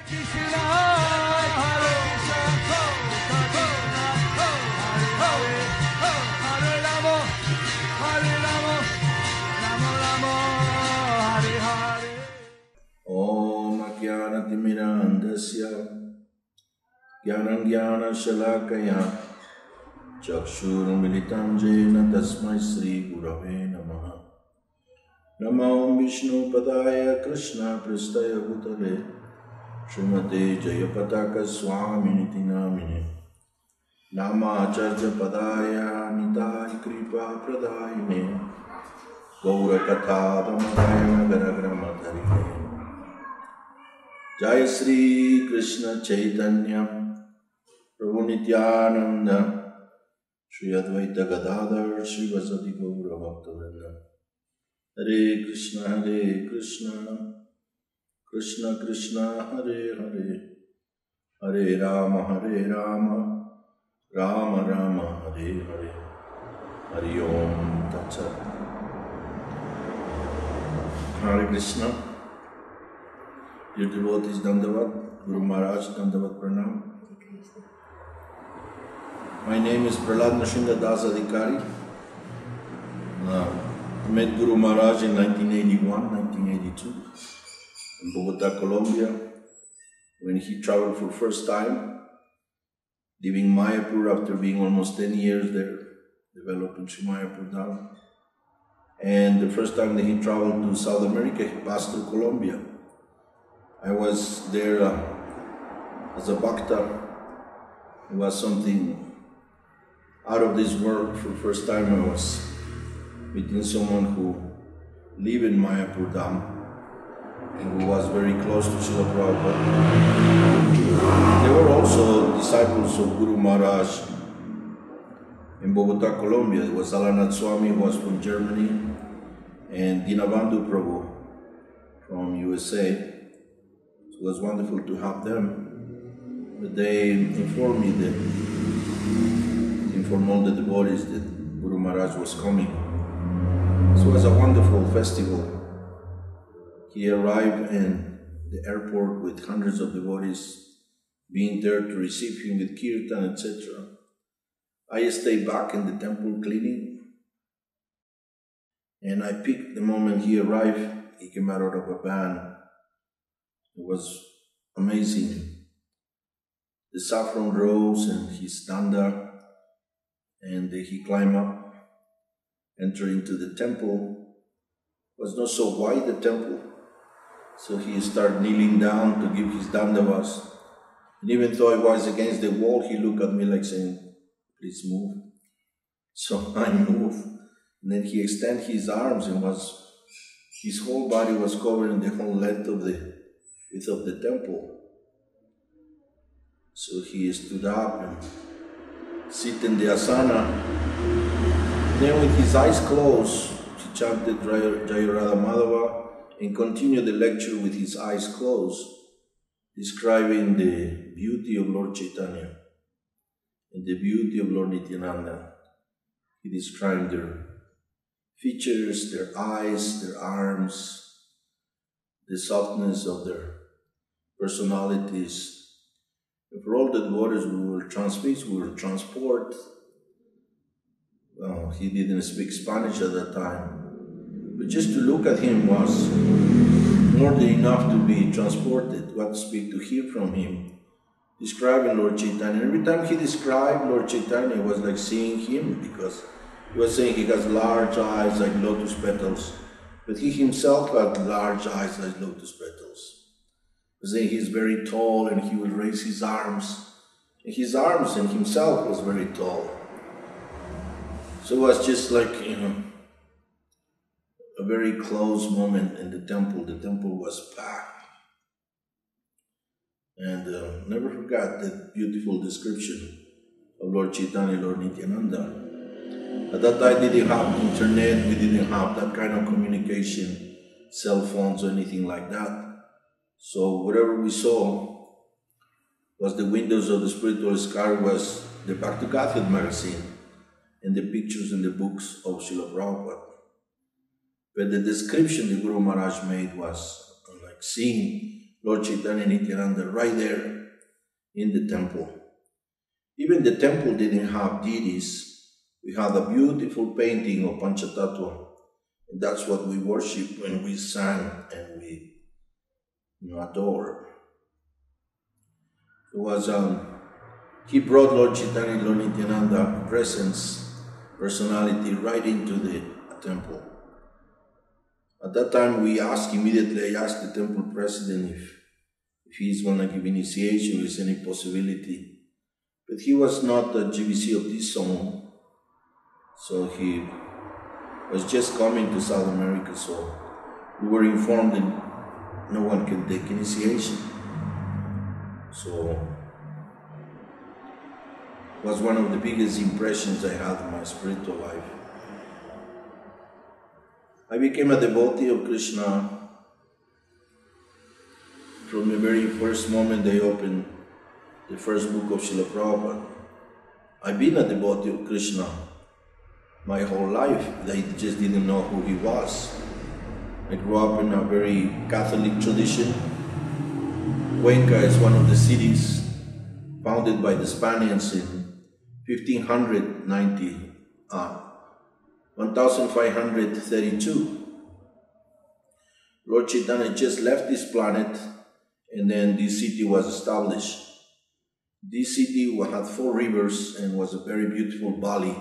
Om Ajnanatirmirandasya Jnana Shalakaya Chakshurmilitam Jena Tasmai Sri Gurave Namaha. Namo Vishnu Padaya Krishna Prastaya Bhutale Srimate Jayapataka Swaminiti Namine Nama Acharya Padaya Nitai Kripa Pradayine Gaura Katha Damadaya Garagramadharine Jai Sri Krishna Chaitanya Prabhu Nityananda Shri Advaita Gadadhar Shri Vasadi Gaura Bhakta-vrinda Hare Krishna Krishna Krishna Hare Hare Hare Rama Rama Rama Hare Hare Hari Om Tat Sat. Hare Krishna. Dear devotees, Dandavat, Guru Maharaj, Dandavat Pranam. My name is Prahlad Nrsimha Das Adhikari. I met Guru Maharaj in 1981, 1982 in Bogota, Colombia, when he traveled for the first time, leaving Mayapur after being almost 10 years there, developing Sri Mayapur Dham. And the first time that he traveled to South America, he passed through Colombia. I was there as a bhakta. It was something out of this world. For the first time I was meeting someone who lived in Mayapur Dham and who was very close to Srila Prabhupada. They were also disciples of Guru Maharaj in Bogota, Colombia. It was Alanath Swami, who was from Germany, and Dinabandhu Prabhu from USA. It was wonderful to have them, but they informed me that, informed all the devotees that Guru Maharaj was coming. This was a wonderful festival. He arrived in the airport with hundreds of devotees being there to receive him with kirtan, etc. I stayed back in the temple cleaning, and I picked the moment he arrived. He came out of a van. It was amazing. The saffron rose and his danda, and he climbed up, entered into the temple. It was not so wide, the temple, so he started kneeling down to give his dandavas. And even though I was against the wall, he looked at me like saying, "Please move." So I moved, and then he extended his arms, and his whole body was covering the whole length of the width of the temple. So he stood up and sit in the asana. Then with his eyes closed, he chanted Jaya Radha Madhava and continued the lecture with his eyes closed, describing the beauty of Lord Chaitanya and the beauty of Lord Nityananda. He described their features, their eyes, their arms, the softness of their personalities. And for all the devotees, we will transmit, we will transport. Well, he didn't speak Spanish at that time, but just to look at him was more than enough to be transported. What to speak, to hear from him, describing Lord Chaitanya. Every time he described Lord Chaitanya, it was like seeing him, because he was saying he has large eyes like lotus petals, but he himself had large eyes like lotus petals. He was saying he's very tall and he would raise his arms, and his arms and himself was very tall. So it was just like, a very close moment in the temple. The temple was packed. And never forgot that beautiful description of Lord Chaitanya, Lord Nityananda. At that time, we didn't have internet, we didn't have that kind of communication, cell phones or anything like that. So whatever we saw was the windows of the spiritual sky, was the Bhakti Gathud magazine and the pictures and the books of Srila Prabhupada. But the description the Guru Maharaj made was like seeing Lord Chaitanya Nityananda right there in the temple. Even the temple didn't have deities. We had a beautiful painting of Panchatattva. And that's what we worship when we sang and we adore. It was, he brought Lord Chaitanya, Lord Nityananda presence, personality right into the temple. At that time, I asked the temple president if he's going to give initiation, if there's any possibility. But he was not a GBC of this zone, so he was just coming to South America, so we were informed that no one can take initiation. So it was one of the biggest impressions I had in my spiritual life. I became a devotee of Krishna from the very first moment they opened the first book of Srila Prabhupada. I've been a devotee of Krishna my whole life. They just didn't know who he was. I grew up in a very Catholic tradition. Cuenca is one of the cities founded by the Spaniards in 1532. Lord Chaitanya just left this planet and then this city was established. This city had 4 rivers and was a very beautiful valley.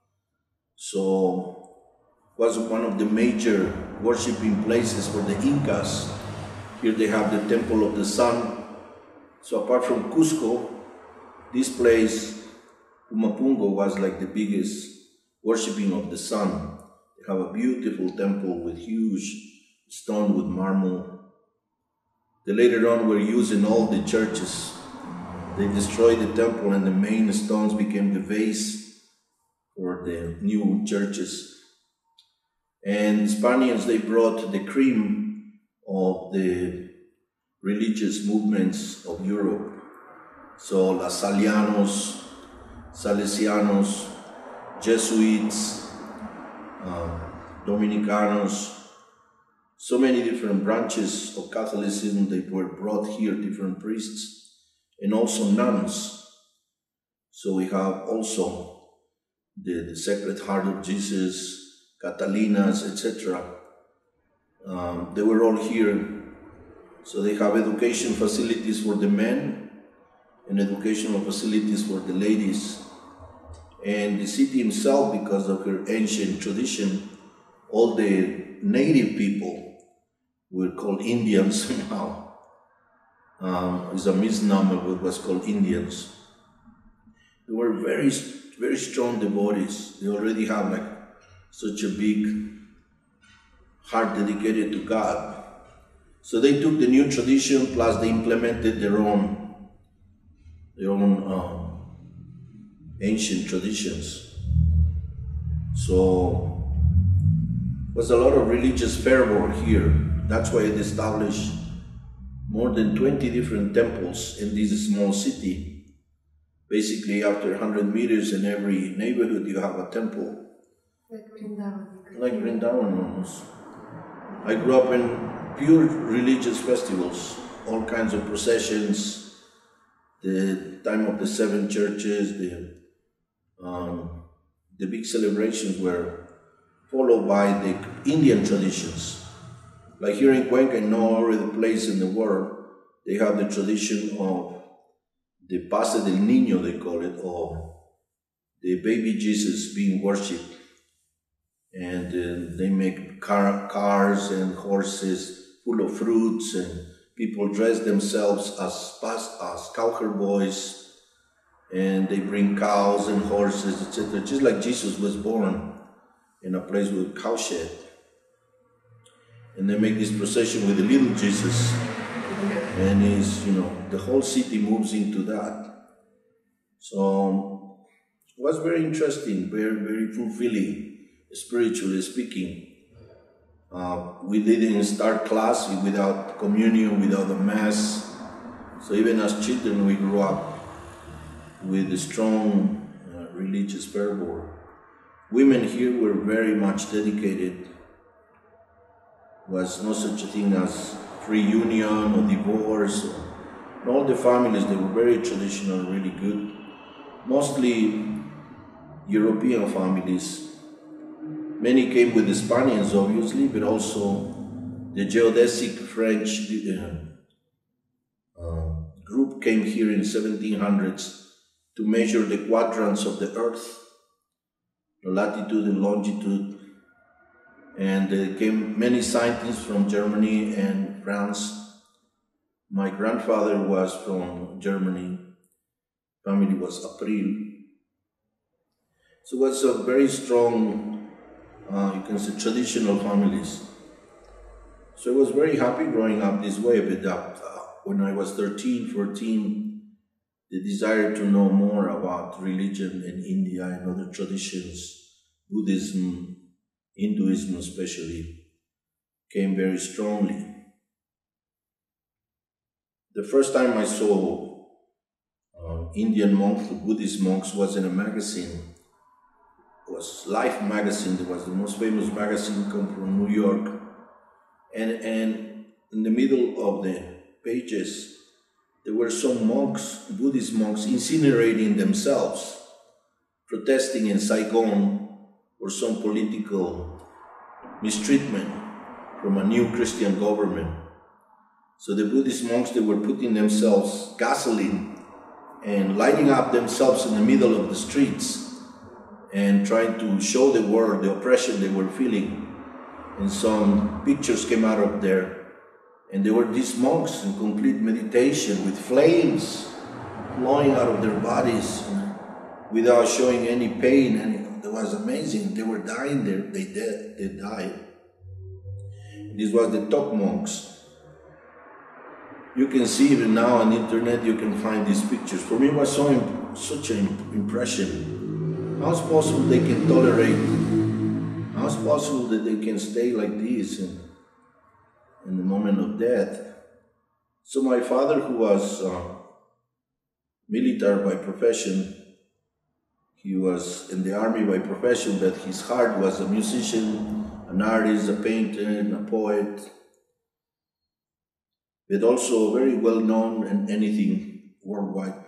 So it was one of the major worshipping places for the Incas. Here they have the Temple of the Sun. So apart from Cusco, this place, Pumapungo, was like the biggest worshipping of the sun. They have a beautiful temple with huge stone with marble. They later on were used in all the churches. They destroyed the temple and the main stones became the vase for the new churches. And Spaniards, they brought the cream of the religious movements of Europe. So Lasalianos, Salesianos, Jesuits, Dominicanos, so many different branches of Catholicism, they were brought here, different priests, and also nuns. So we have also the Sacred Heart of Jesus, Catalinas, etc. They were all here. So they have education facilities for the men and educational facilities for the ladies. And the city itself, because of her ancient tradition, all the native people were called Indians somehow. It's a misnomer, but was called Indians. They were very, very strong devotees. They already have like such a big heart dedicated to God. So they took the new tradition, plus they implemented their own ancient traditions. So there was a lot of religious fervor here. That's why it established more than 20 different temples in this small city. Basically, after 100 meters in every neighborhood, you have a temple. Like Vrindavan almost. I grew up in pure religious festivals, all kinds of processions, the time of the 7 churches, the big celebrations were followed by the Indian traditions. Like here in Cuenca, in no other place in the world, they have the tradition of the Pase del Niño, they call it, or the baby Jesus being worshipped. And they make cars and horses full of fruits, and people dress themselves as cowherd boys, and they bring cows and horses, etc. Just like Jesus was born in a place with a cowshed. And they make this procession with the little Jesus, and the whole city moves into that. So it was very interesting, very, very fulfilling, spiritually speaking. We didn't start class without communion, without a mass. So even as children, we grew up with a strong religious fervor. Women here were very much dedicated. Was no such a thing as reunion or divorce. And all the families, they were very traditional, really good. Mostly European families. Many came with the Spaniards, obviously, but also the geodesic French group came here in 1700s to measure the quadrants of the Earth, the latitude and longitude. And there came many scientists from Germany and France. My grandfather was from Germany. Family was April. So it was a very strong, you can say, traditional families. So I was very happy growing up this way, but when I was 13, 14, the desire to know more about religion in India and other traditions, Buddhism, Hinduism especially, came very strongly. The first time I saw Indian monks, Buddhist monks, was in a magazine. It was Life magazine. It was the most famous magazine, come from New York. And in the middle of the pages, there were some monks, Buddhist monks, incinerating themselves, protesting in Saigon for some political mistreatment from a new Christian government. So the Buddhist monks, they were putting themselves gasoline and lighting up themselves in the middle of the streets and trying to show the world the oppression they were feeling. And some pictures came out of there. And there were these monks in complete meditation with flames flowing out of their bodies without showing any pain. And it was amazing. They were dying there. They died. This was the top monks. You can see even now on the internet, you can find these pictures. For me, it was such an impression. How is it possible they can tolerate? How is it possible that they can stay like this in the moment of death? So my father, who was military by profession, he was in the army by profession, but his heart was a musician, an artist, a painter, and a poet, but also very well known in anything worldwide,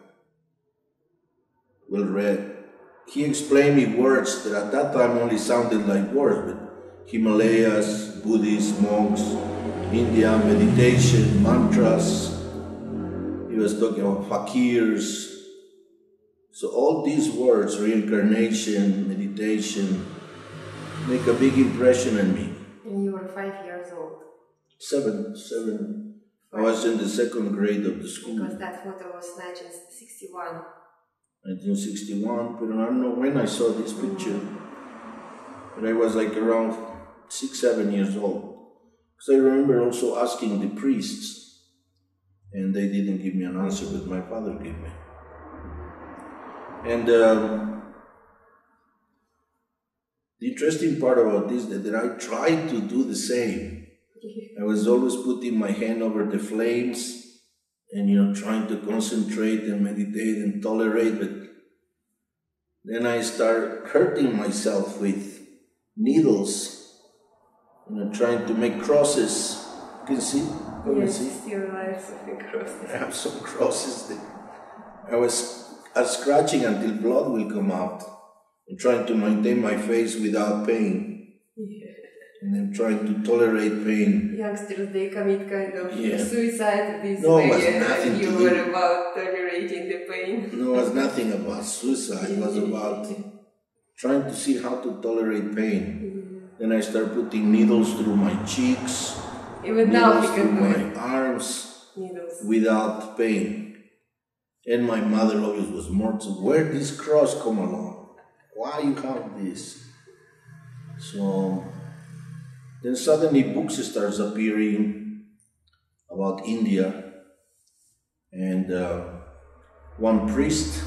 well read. He explained me words that at that time only sounded like words, but Himalayas, Buddhist monks, India, meditation, mantras. He was talking about fakirs. So all these words, reincarnation, meditation, make a big impression on me. And you were 5 years old? Seven. I was in the second grade of the school. Because that photo was 1961. 1961, but I don't know when I saw this picture. But I was like around 6, 7 years old. Because I remember also asking the priests, and they didn't give me an answer, but my father gave me. And the interesting part about this is that I tried to do the same. I was always putting my hand over the flames and, trying to concentrate and meditate and tolerate, but then I started hurting myself with needles, trying to make crosses. You can see? Yes, still alive, crosses. I have some crosses that I was scratching until blood will come out and trying to maintain my face without pain. Yeah. And then trying to tolerate pain. Youngsters, they commit kind of suicide this way, and you were about tolerating the pain. No, it was nothing about suicide. It was about trying to see how to tolerate pain. Then I started putting needles through my cheeks, even now you can do my arms, needles without pain. And my mother always was mortal. Where did this cross come along? Why you have this? So then suddenly books starts appearing about India, and one priest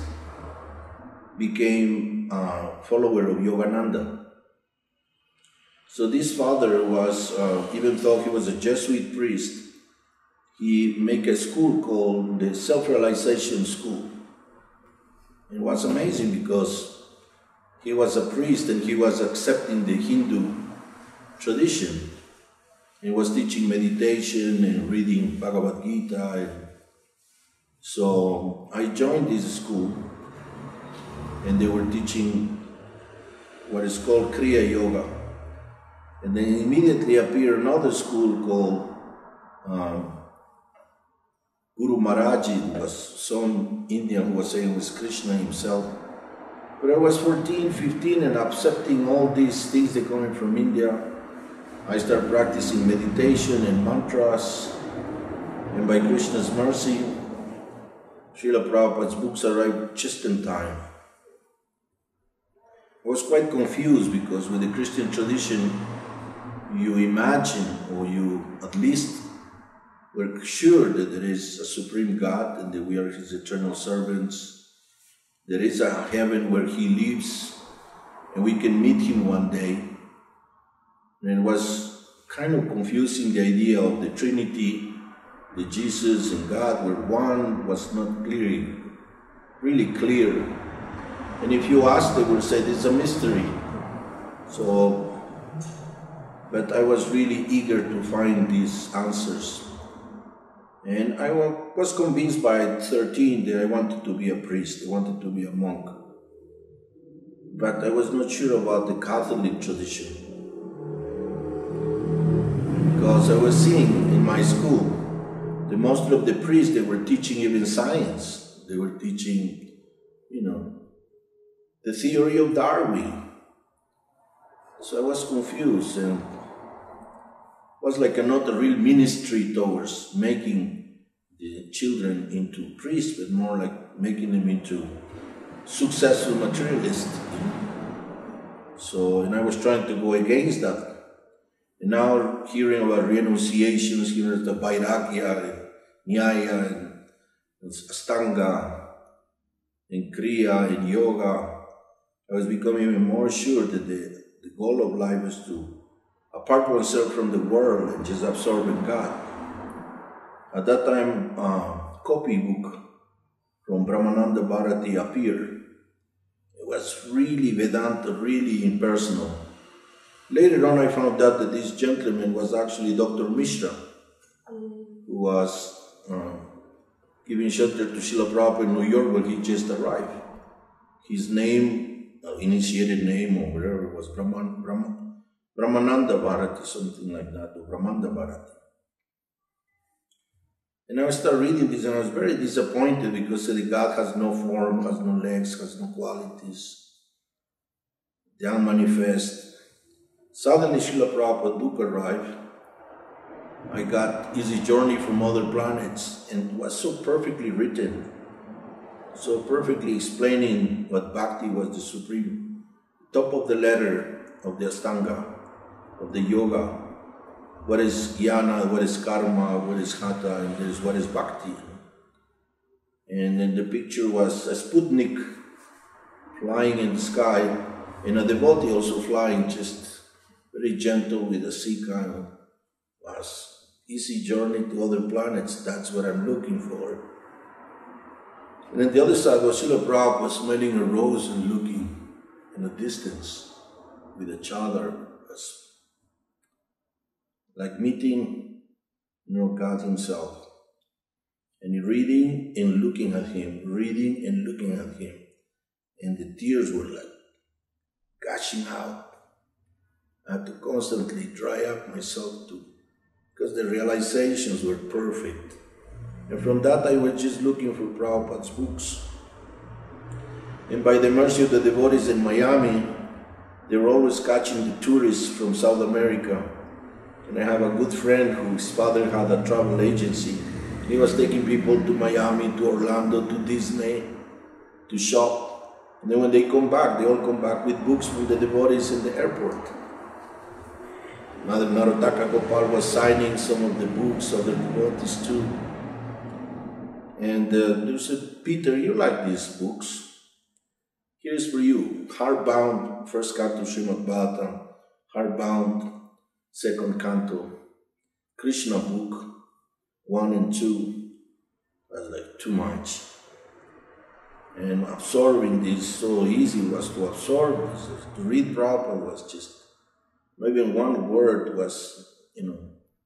became a follower of Yogananda. So this father was, even though he was a Jesuit priest, he made a school called the Self-Realization School. It was amazing because he was a priest and he was accepting the Hindu tradition. He was teaching meditation and reading Bhagavad Gita. So I joined this school, and they were teaching what is called Kriya Yoga. And then immediately appeared another school called Guru Maharaji. Was some Indian who was saying it was Krishna himself. But I was 14, 15 and accepting all these things that coming from India. I started practicing meditation and mantras, and by Krishna's mercy, Srila Prabhupada's books arrived just in time. I was quite confused because with the Christian tradition, you imagine, or you at least were sure that there is a supreme God and that we are His eternal servants. There is a heaven where He lives and we can meet Him one day. And it was kind of confusing, the idea of the Trinity, that Jesus and God were one, was not really clear. And if you ask, they will say it's a mystery. But I was really eager to find these answers. And I was convinced by 13 that I wanted to be a priest, I wanted to be a monk. But I was not sure about the Catholic tradition. Because I was seeing in my school that most of the priests, they were teaching even science. They were teaching, the theory of Darwin. So I was confused, and it was like not a real ministry towards making the children into priests, but more like making them into successful materialists. So, and I was trying to go against that. And now hearing about renunciations, hearing the Vairagya, and Nyaya, and Astanga, and Kriya, and Yoga, I was becoming even more sure that the goal of life is to apart oneself from the world and just absorb in God. At that time, a copybook from Brahmananda Bharati appeared. It was really Vedanta, really impersonal. Later on, I found out that this gentleman was actually Dr. Mishra, who was giving shelter to Srila Prabhupada in New York when he just arrived. His name, initiated name or whatever, was Brahmananda Bharati, something like that, or Brahmanda Bharati. And I started reading this and I was very disappointed because the God has no form, has no legs, has no qualities, the unmanifest. Suddenly Srila Prabhupada's book arrived. I got Easy Journey from Other Planets, and it was so perfectly written, so perfectly explaining what Bhakti was the supreme, top of the letter of the Astanga, of the Yoga, what is Jnana, what is Karma, what is Hatha, and what is Bhakti. And then the picture was a Sputnik flying in the sky, and a devotee also flying, just very gentle with a Sika. Was Easy Journey to Other Planets, that's what I'm looking for. And then the other side was Srila Prabhupada smelling a rose and looking in the distance with a chadar. Was like meeting, God Himself. And reading and looking at Him, reading and looking at Him. And the tears were like gushing out. I had to constantly dry up myself too, because the realizations were perfect. And from that I was just looking for Prabhupada's books. And by the mercy of the devotees in Miami, they were always catching the tourists from South America. And I have a good friend whose father had a travel agency. He was taking people to Miami, to Orlando, to Disney, to shop. And then when they come back, they all come back with books from the devotees in the airport. Mother Narotaka Gopal was signing some of the books of the devotees too. And they said, Peter, you like these books? Here's for you, Hardbound, first canto Srimad Bhagavatam, Hardbound, second canto, Krishna book, 1 and 2, was like too much. And absorbing this so easy was to absorb this. To read Prabhupada was just, not even one word was,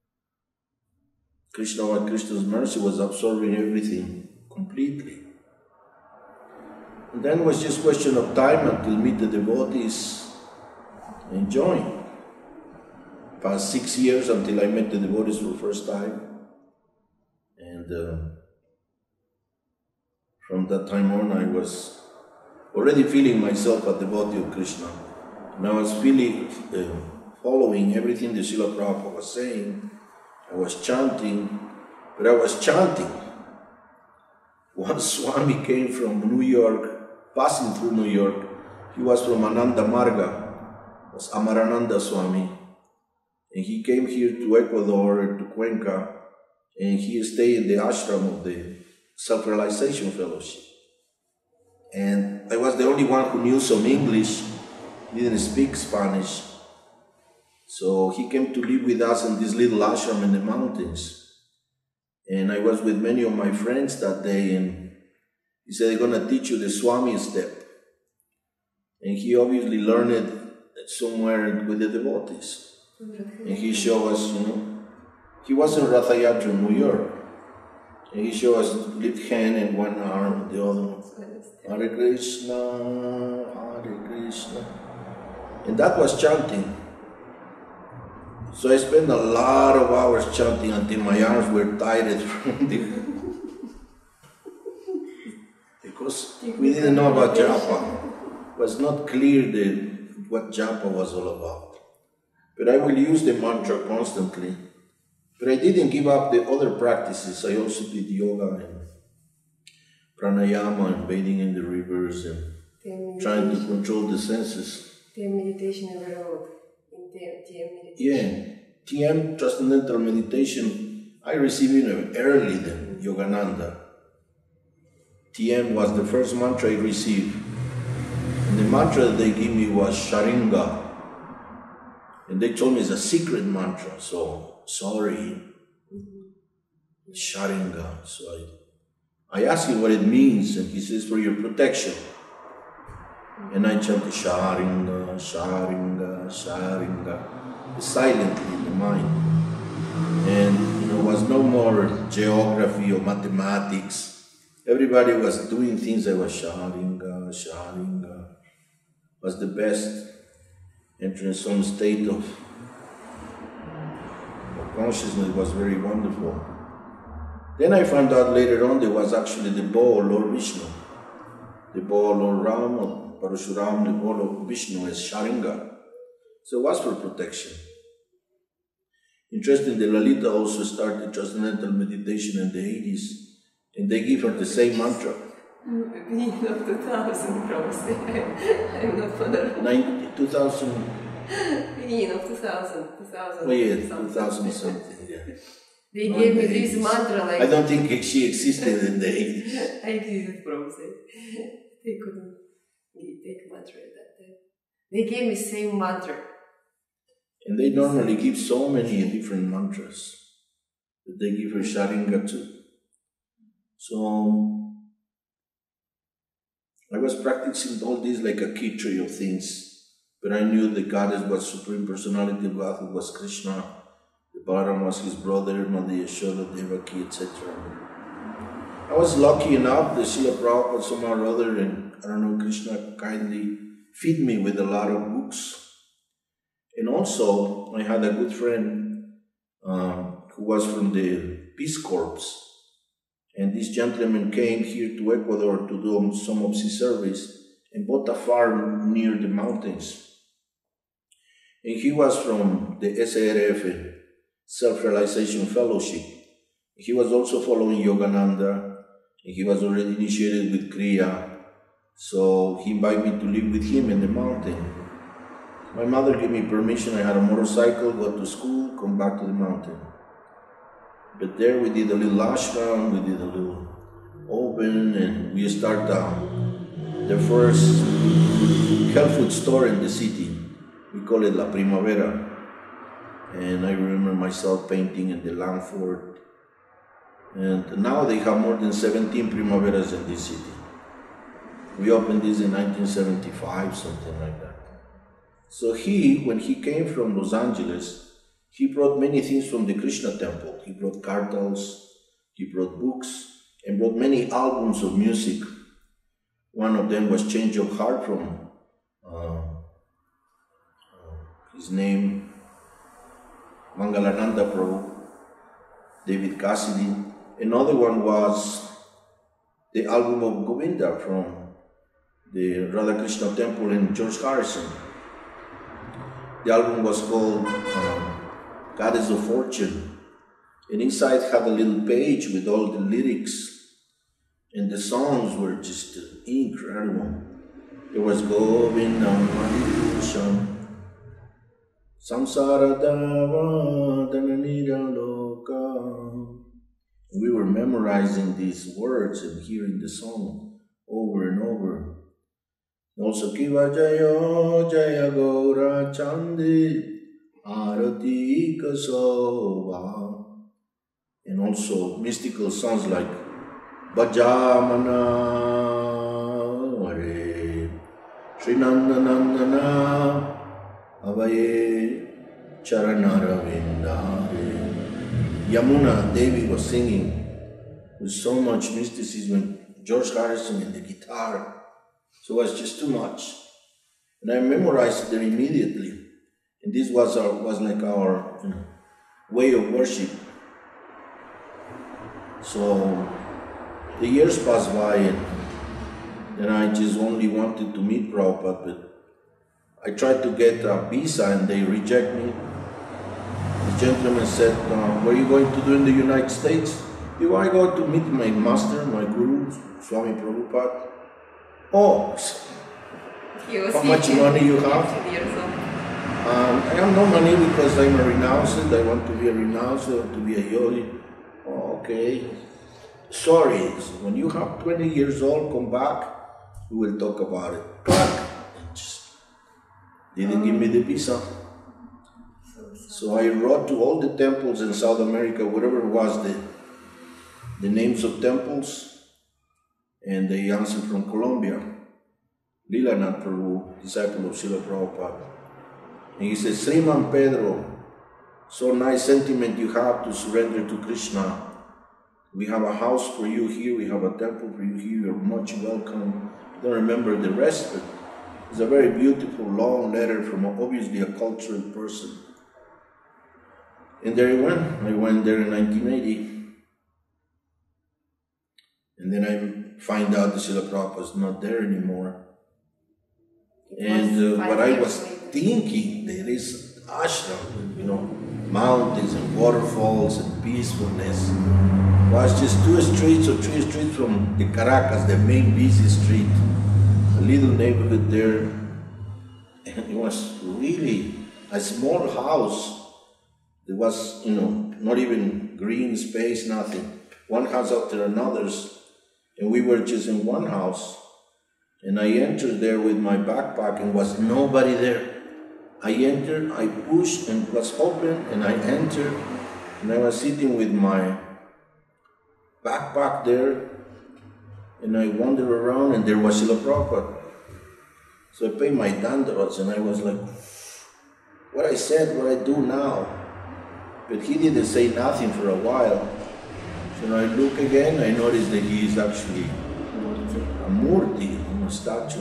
Krishna, what Krishna's mercy was absorbing everything completely. And then it was just a question of time until meet the devotees and join. Past 6 years until I met the devotees for the first time. And from that time on, I was already feeling myself a devotee of Krishna. And I was feeling, following everything the Srila Prabhupada was saying. I was chanting, but I was chanting. One Swami came from New York, passing through New York. He was from Ananda Marga, it was Amarananda Swami. And he came here to Ecuador, to Cuenca, and he stayed in the ashram of the Self-Realization Fellowship. And I was the only one who knew some English, didn't speak Spanish. So he came to live with us in this little ashram in the mountains. And I was with many of my friends that day, and he said, "They're going to teach you the Swami step." And he obviously learned it somewhere with the devotees. And he showed us, he was in Ratha Yatra in New York. And he showed us left hand and one arm, the other one. Hare Krishna, Hare Krishna. And that was chanting. So I spent a lot of hours chanting until my arms were tired from the... because we didn't know about japa. It was not clear what japa was all about. But I will use the mantra constantly. But I didn't give up the other practices. I also did yoga and pranayama and bathing in the rivers and trying to control the senses. TM meditation never wrote. In TM meditation. Yeah, TM, Transcendental Meditation, I received it early than Yogananda. TM was the first mantra I received. And the mantra that they gave me was Sharinga. And they told me it's a secret mantra, so sorry. Sharinga. So I asked him what it means, and he says, for your protection. And I chanted Sharinga, Sharinga, Sharinga, silently in the mind. And there was no more geography or mathematics. Everybody was doing things that was Sharinga, Sharinga. Was the best. Entering some state of consciousness was very wonderful. Then I found out later on there was actually the bow of Lord Vishnu. The bow of Lord Ram, or Parashuram, the bow of Vishnu is Sharinga. So it was for protection. Interesting, the Lalita also started Transcendental Meditation in the 80s, and they give her the same mantra. Beginning of 2000, probably. I'm not familiar. 2000. Beginning of 2000. Oh yeah, 2000 something, yeah. They gave me this mantra like... I don't think she existed in the 80s. I didn't probably. They couldn't take mantra at that time. They gave me same mantra. And they normally give so many different mantras. But they give her Sharinga too. So I was practicing all this like a kitri of things. But I knew the Goddess was Supreme Personality of Godhead, was Krishna. The Balaram was his brother, Mother Yashoda, Devaki, etc. I was lucky enough, the Srila Prabhupada somehow or other, and I don't know, Krishna kindly feed me with a lot of books. And also, I had a good friend who was from the Peace Corps. And this gentleman came here to Ecuador to do some of his service and bought a farm near the mountains. And he was from the SARF, Self-Realization Fellowship. He was also following Yogananda, and he was already initiated with Kriya. So he invited me to live with him in the mountain. My mother gave me permission. I had a motorcycle, go to school, come back to the mountain. But there we did a little ashram, we did a little open, and we started the first health food store in the city. We call it La Primavera. And I remember myself painting in the Langford. And now they have more than 17 Primaveras in this city. We opened this in 1975, something like that. So when he came from Los Angeles, he brought many things from the Krishna temple. He brought kartals, he brought books, and brought many albums of music. One of them was Change of Heart from his name, Mangalananda Prabhu, David Cassidy. Another one was the album of Govinda from the Radha Krishna temple in George Harrison. The album was called Goddess of Fortune, and inside had a little page with all the lyrics, and the songs were just incredible. There was Govinda Manipushan, Samsara Dava Dhananira Loka. We were memorizing these words and hearing the song over and over. Also, Kiva Jaya Jaya Gaura Chandi Arati Kasova. And also mystical songs like Bhajamana Hare Srinandanandana Avaye Charanara Vindare. Yamuna Devi was singing with so much mysticism, George Harrison and the guitar. So it was just too much. And I memorized it immediately. And this was like our way of worship. So the years passed by, and I just only wanted to meet Prabhupada, but I tried to get a visa and they reject me. The gentleman said, what are you going to do in the United States? You are going to meet my master, my guru, Swami Prabhupada. Oh, how much money you have? I have no money because I'm a renounced. I want to be a renounced, I want to be a yogi. Oh, okay. Sorry, when you have 20 years old, come back, we will talk about it. But just didn't give me the visa. So I wrote to all the temples in South America, whatever was the names of temples, and they answered from Colombia. Leelanath Prabhu, disciple of Srila Prabhupada. And he says, Sriman Pedro, so nice sentiment you have to surrender to Krishna. We have a house for you here, we have a temple for you here, you're much welcome. I don't remember the rest, but it's a very beautiful, long letter from obviously a cultural person. And there I went there in 1980. And then I find out that Srila Prabhupada is not there anymore. And what I was thinking, there is ashram, mountains and waterfalls and peacefulness. Was just 2 streets or 3 streets from the Caracas, the main busy street, a little neighborhood there. And it was really a small house. There was, not even green space, nothing. One house after another's. And we were just in one house. And I entered there with my backpack and was nobody there. I entered, I pushed and it was open and I entered. And I was sitting with my backpack there. And I wandered around and there was Srila Prabhupada. So I paid my dandavats and I was like, what I said, what I do now. But he didn't say nothing for a while. So when I look again, I noticed that he is actually a murti, a statue.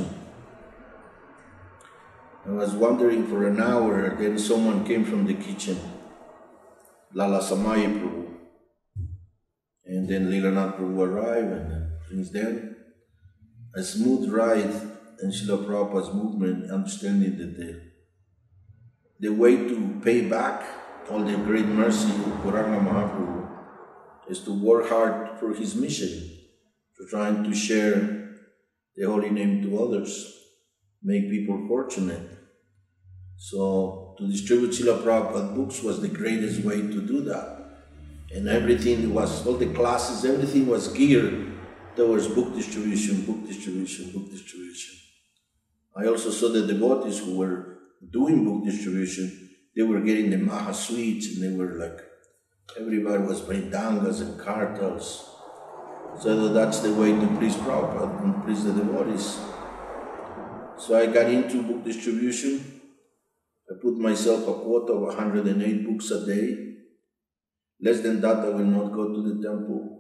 I was wondering for an hour, then someone came from the kitchen, Lala Samaya Prabhu. And then Leelanath Prabhu arrived, and since then, a smooth ride in Srila Prabhupada's movement, understanding that the way to pay back all the great mercy of Gauranga Mahaprabhu is to work hard for his mission, to trying to share the holy name to others, make people fortunate. So to distribute Srila Prabhupada books was the greatest way to do that. And everything was, all the classes, everything was geared towards book distribution, book distribution, book distribution. I also saw the devotees who were doing book distribution, they were getting the Maha Sweets and they were like, everybody was bringing dangas and kartals. So that's the way to please Prabhupada and please the devotees. So I got into book distribution. I put myself a quota of 108 books a day. Less than that, I will not go to the temple.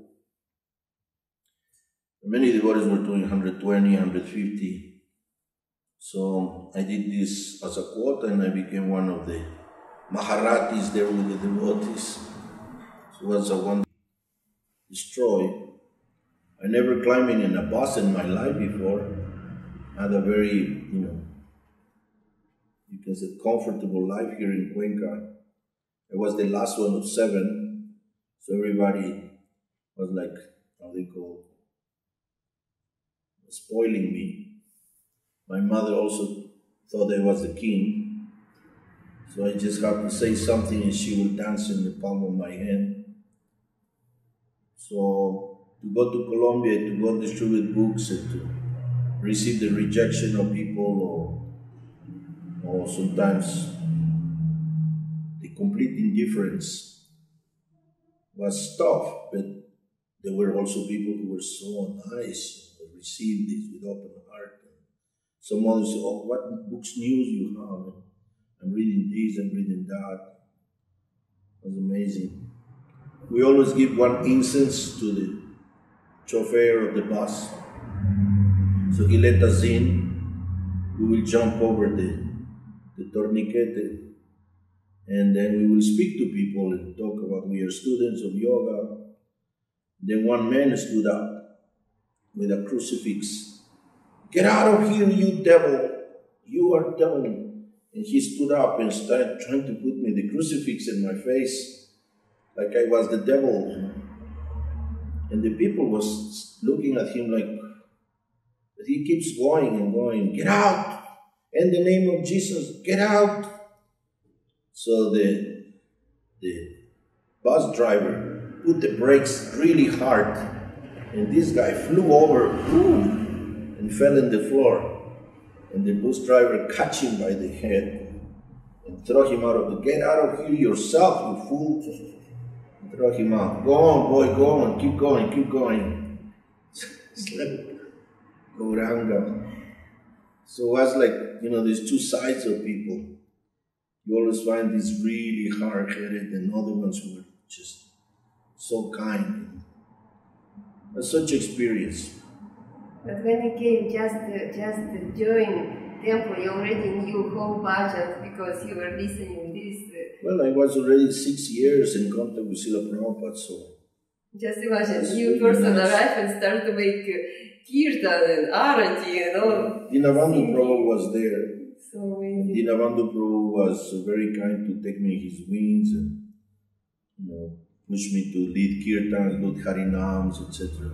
Many devotees were doing 120, 150. So I did this as a quota, and I became one of the Maharatis there with the devotees. So it was a one destroy. I never climbed in a bus in my life before. I had a very, you can say comfortable life here in Cuenca. I was the last one of 7, so everybody was like, how they call, spoiling me. My mother also thought I was the king, so I just had to say something and she would dance in the palm of my hand. So to go to Colombia, to go distribute books and to receive the rejection of people or sometimes the complete indifference was tough, but there were also people who were so nice, who received this with open heart. Some others said, oh, what books news you have? I'm reading this, I'm reading that. It was amazing. We always give one incense to the chauffeur of the bus. So he let us in. We will jump over the torniquete, and then we will speak to people and talk about we are students of yoga. Then one man stood up with a crucifix. Get out of here, you devil! You are devil! And he stood up and started trying to put me the crucifix in my face, like I was the devil. And the people was looking at him like, but he keeps going and going. Get out! In the name of Jesus, get out! So the bus driver put the brakes really hard, and this guy flew over, boom, and fell in the floor. And the bus driver catch him by the head and throw him out of the, get out of here yourself, you fool. And throw him out. Go on, boy, go on, keep going, keep going. It's like Gauranga. So it was like, there's two sides of people. You always find these really hard-headed and other ones who are just so kind. That's such experience. But when you came just to join temple, you already knew whole bhajan because you were listening this. Well, I was already 6 years in contact with Srila Prabhupada, so... Just imagine, new person arrive and start to make kirtan and arati, Dinabandhu Prabhu was there. So amazing. Dinabandhu Prabhu was very kind to take me in his wings and, push me to lead kirtans, lead harinams, etc.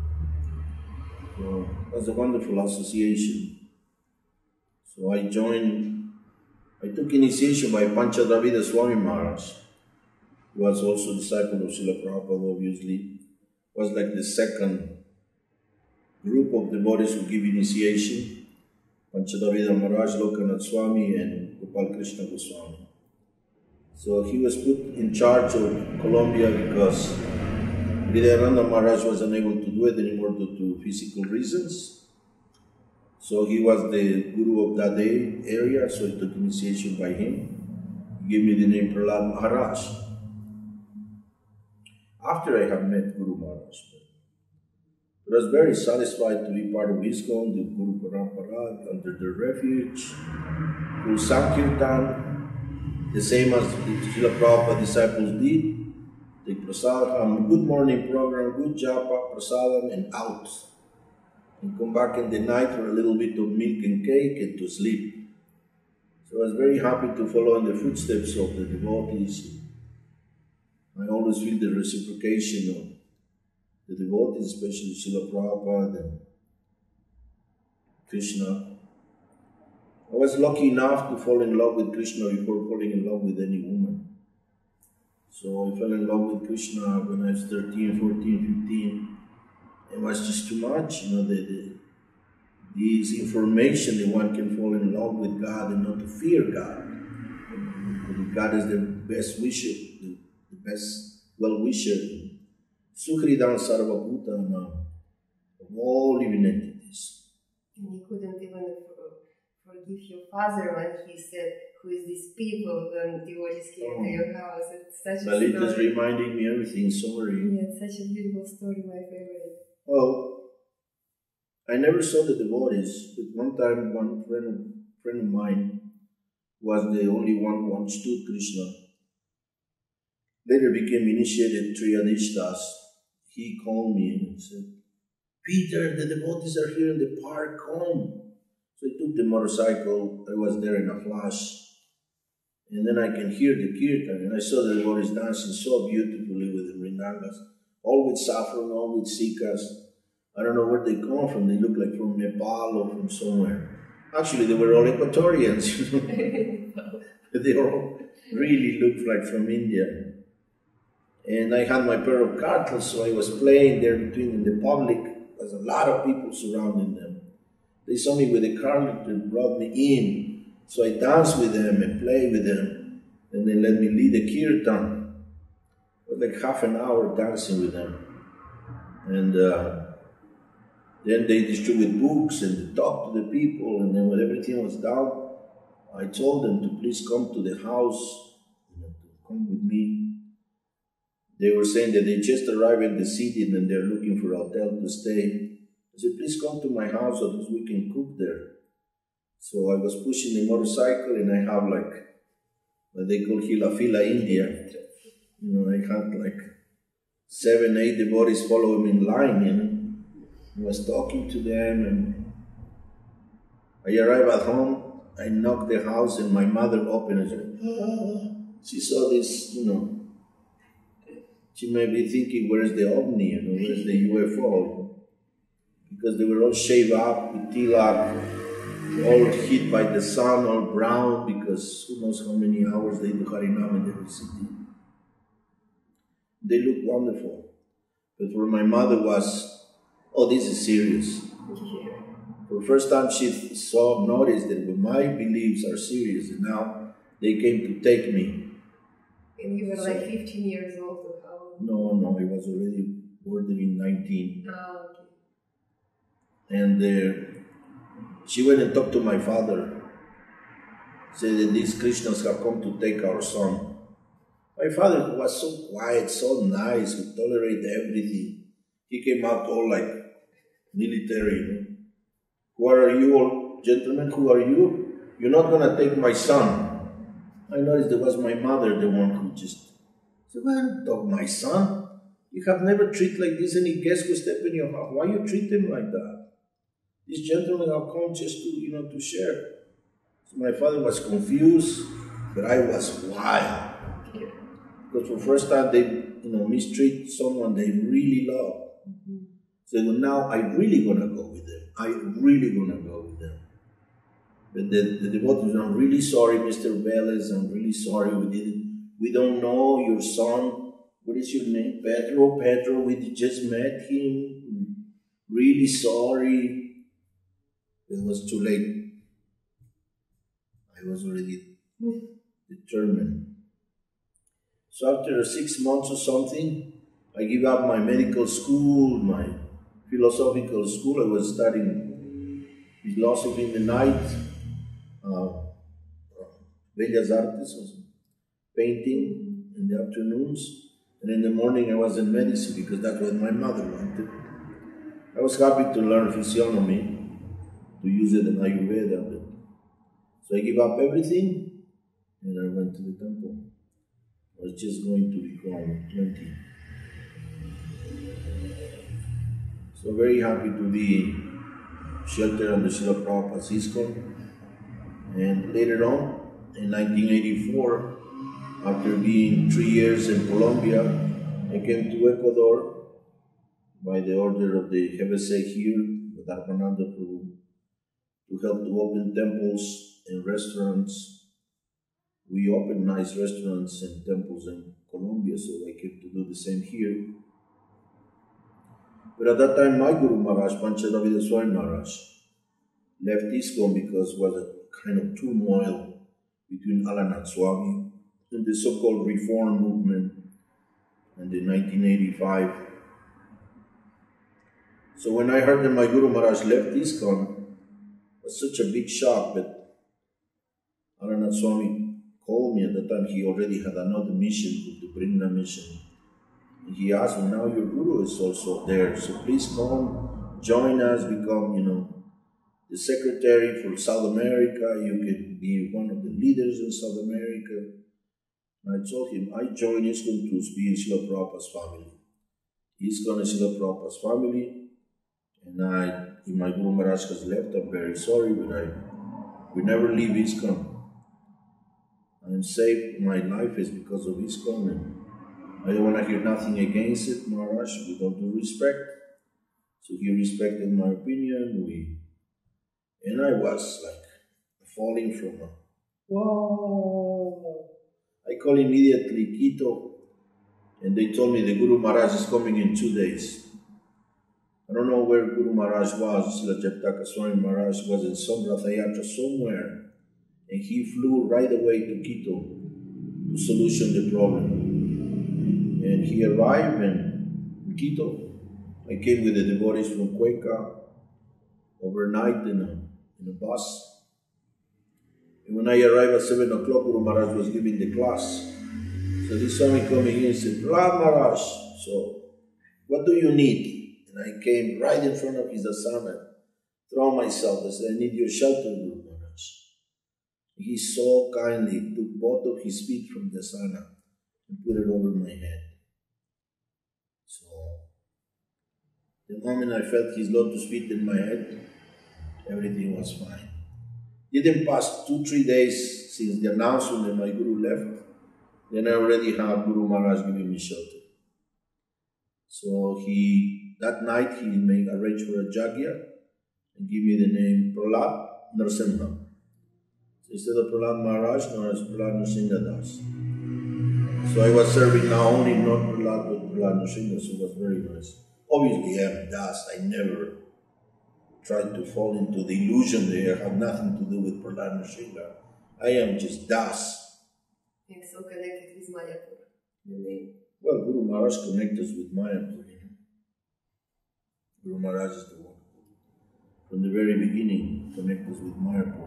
So it was a wonderful association. So I took initiation by Panchadravida Swami Maharaj, who was also a disciple of Srila Prabhupada, obviously. Was like the second group of devotees who give initiation. Panchadravida Maharaj, Lokanath Swami, and Gopal Krishna Goswami. So he was put in charge of Colombia because Hridayananda Maharaj was unable to do it anymore due to physical reasons. So he was the guru of that area, so I took initiation by him. He gave me the name Prahlad Maharaj. After I have met Guru Maharaj, I was very satisfied to be part of ISKCON, the Guru Parampara, under the refuge, through Sankirtan, the same as the Srila Prabhupada disciples did. Take prasadam, good morning program, good japa, prasadam, and out. And come back in the night for a little bit of milk and cake and to sleep. So I was very happy to follow in the footsteps of the devotees. I always feel the reciprocation of the devotees, especially Srila Prabhupada and Krishna. I was lucky enough to fall in love with Krishna before falling in love with any woman. So I fell in love with Krishna when I was 13, 14, 15. It was just too much, this information that one can fall in love with God and not to fear God. God is the best wisher, the best well-wisher. Suhridam Sarvabhutana, of all living entities. And you couldn't even forgive your father when he said, with these people when devotees came to your house. It's such a Lalita's story. reminding me everything, sorry. Yeah, it's such a beautiful story, my favorite. Well, I never saw the devotees, but one time one friend of mine was the only one who understood Krishna. Later became initiated Triadishtas. He called me and said, Peter, the devotees are here in the park, come. So I took the motorcycle, I was there in a flash. And then I can hear the kirtan, and I saw the devotees dancing so beautifully with the mrindangas, all with saffron, all with sikas. I don't know where they come from. They look like from Nepal or from somewhere. Actually, they were all Equatorians, you know. They all really looked like from India. And I had my pair of kartals, so I was playing there between the public. There was a lot of people surrounding them. They saw me with a kartal and brought me in. So I danced with them and played with them. And they let me lead a kirtan. It was like half an hour dancing with them. And then they distribute books and they talk to the people. And then when everything was done, I told them to please come to the house, to come with me. They were saying that they just arrived in the city and they're looking for a hotel to stay. I said, please come to my house so that we can cook there. So I was pushing the motorcycle and I have like what they call Hila Fila India. You know, I had like 7, 8 devotees following me in line, you know. I was talking to them and I arrived at home, I knocked the house and my mother opened and said, she saw this, you know, she may be thinking, where's the ovni, you know, where's the UFO? Because they were all shaved up with tilak, all hit by the sun, all brown, because who knows how many hours they do Harinam in the city. They look wonderful. But for my mother was, oh, this is serious. For the first time she noticed that my beliefs are serious, and now they came to take me. And you were like 15 years old or how old? No, I was already bordering 19. Oh, okay. And she went and talked to my father, said that these Krishnas have come to take our son. My father, who was so quiet, so nice, would tolerate everything. He came out all like military. You know? Who are you, old gentlemen? Who are you? You're not going to take my son. I noticed there was my mother, the one who just said, well, dog, my son. You have never treated like this any guest who step in your house. Why you treat them like that? These gentlemen have come just to, you know, to share. So my father was confused, but I was wild. Because for the first time they, you know, mistreat someone they really love. Mm-hmm. So now I'm really going to go with them. I'm really going to go with them. But the devotees, I'm really sorry, Mr. Velez, I'm really sorry we don't know your son. What is your name? Pedro, we just met him. Really sorry. It was too late. I was already determined. So after 6 months or something, I gave up my medical school, my philosophical school. I was studying philosophy in the night, Bellas Artes, was painting in the afternoons, and in the morning I was in medicine because that's what my mother wanted. I was happy to learn physiognomy, to use it in Ayurveda, but so I gave up everything and I went to the temple. I was just going to become 20. So very happy to be sheltered under Srila Prabhupada's ISKCON. And later on, in 1984, after being 3 years in Colombia, I came to Ecuador by the order of the Jebese here, with Arpananda Prabhu, to help to open temples and restaurants. We opened nice restaurants and temples in Colombia, so I came to do the same here. But at that time, my Guru Maharaj, Panchadavida Swami Maharaj, left ISKCON because there was a kind of turmoil between Alanath Swami and the so-called reform movement in the 1985. So when I heard that my Guru Maharaj left ISKCON, it was such a big shock, but Aranath Swami called me at the time. He already had another mission, the Brinda mission. And he asked me, now your guru is also there, so please come, join us, become, the secretary for South America. You can be one of the leaders in South America. And I told him, I joined ISKCON to be in Srila Prabhupada's family. ISKCON is Srila Prabhupada's family, and my Guru Maharaj has left. I'm very sorry, but we never leave ISKCON. I'm saved. My life is because of ISKCON, and I don't want to hear nothing against it, Maharaj, with all due respect. So he respected my opinion. And I was like falling from a wow. I called immediately Quito, and they told me the Guru Maharaj is coming in 2 days. I don't know where Guru Maharaj was. Srila Jataka Swami Maharaj was in some Ratha Yatra somewhere, and he flew right away to Quito to solution the problem. And he arrived in Quito. I came with the devotees from Cuenca overnight in a bus. And when I arrived at 7 o'clock, Guru Maharaj was giving the class. So they saw me coming in and said, Prahlad Maharaj, so what do you need? And I came right in front of his asana, throw myself. I said, I need your shelter, Guru Maharaj. He so kindly took both of his feet from the asana and put it over my head. So the moment I felt his lotus feet in my head, everything was fine. Didn't pass 2-3 days since the announcement that my Guru left, then I already have Guru Maharaj giving me shelter. So that night he made arrange for a jagya and give me the name Prahlad Narasimha. So instead of Prahlad Maharaj, known as Prahlad Narasimha Das. So I was serving now only not Prahlad but Prahlad Narasimha, so it was very nice. Obviously I am Das, I never tried to fall into the illusion that I have nothing to do with Prahlad Narasimha. I am just Das. And so connected with Mayapur, the name. Well, Guru Maharaj connected us with Mayapur. Guru Maharaj is the one from the very beginning connected us with Mayapur.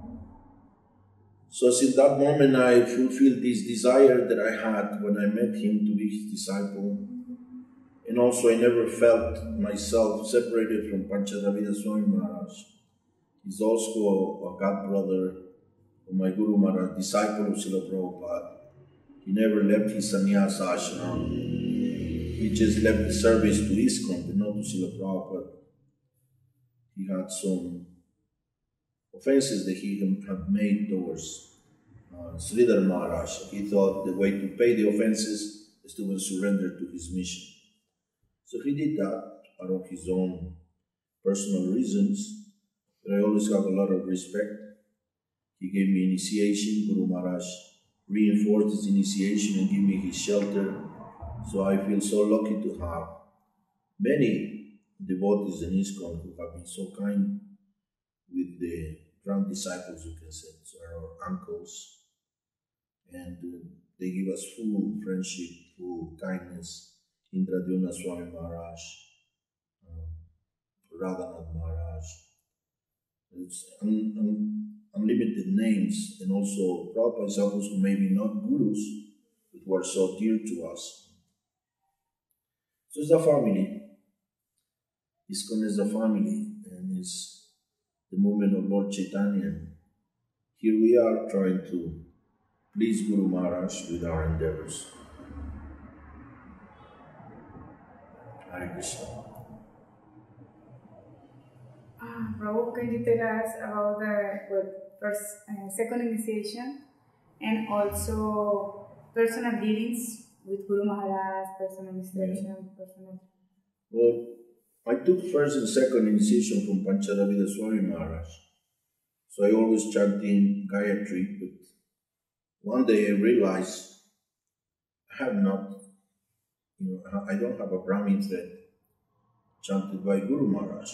So since that moment I fulfilled this desire that I had when I met him to be his disciple. And also I never felt myself separated from Panchadravida Swami Maharaj. He's also a god brother of my Guru Maharaj, disciple of Srila Prabhupada. He never left his sannyasa ashram. He just left the service to ISKCON, but not to Srila Prabhupada. He had some offenses that he had made towards Sridhar Maharaj. He thought the way to pay the offenses is to surrender to his mission. So he did that out of his own personal reasons, but I always have a lot of respect. He gave me initiation. Guru Maharaj reinforced his initiation and gave me his shelter. So I feel so lucky to have many devotees in ISKCON who have been so kind with the grand disciples, you can say, so our uncles. And they give us full friendship, full kindness. Indradyumna Swami Maharaj, Radhanath Maharaj. It's unlimited names, and also Prabhupada disciples who may be not gurus, but who are so dear to us. So it's a family. ISKCON is a family, and it's the movement of Lord Chaitanya. Here we are trying to please Guru Maharaj with our endeavors. Hare Krishna. Prabhu, can you tell us about the second initiation and also personal dealings with Guru Maharaj, personal instruction, personal... Well, I took first and second initiation from Panchadravida Swami Maharaj. So I always chanting Gayatri, but one day I realized I have not, I don't have a Brahmin thread chanted by Guru Maharaj.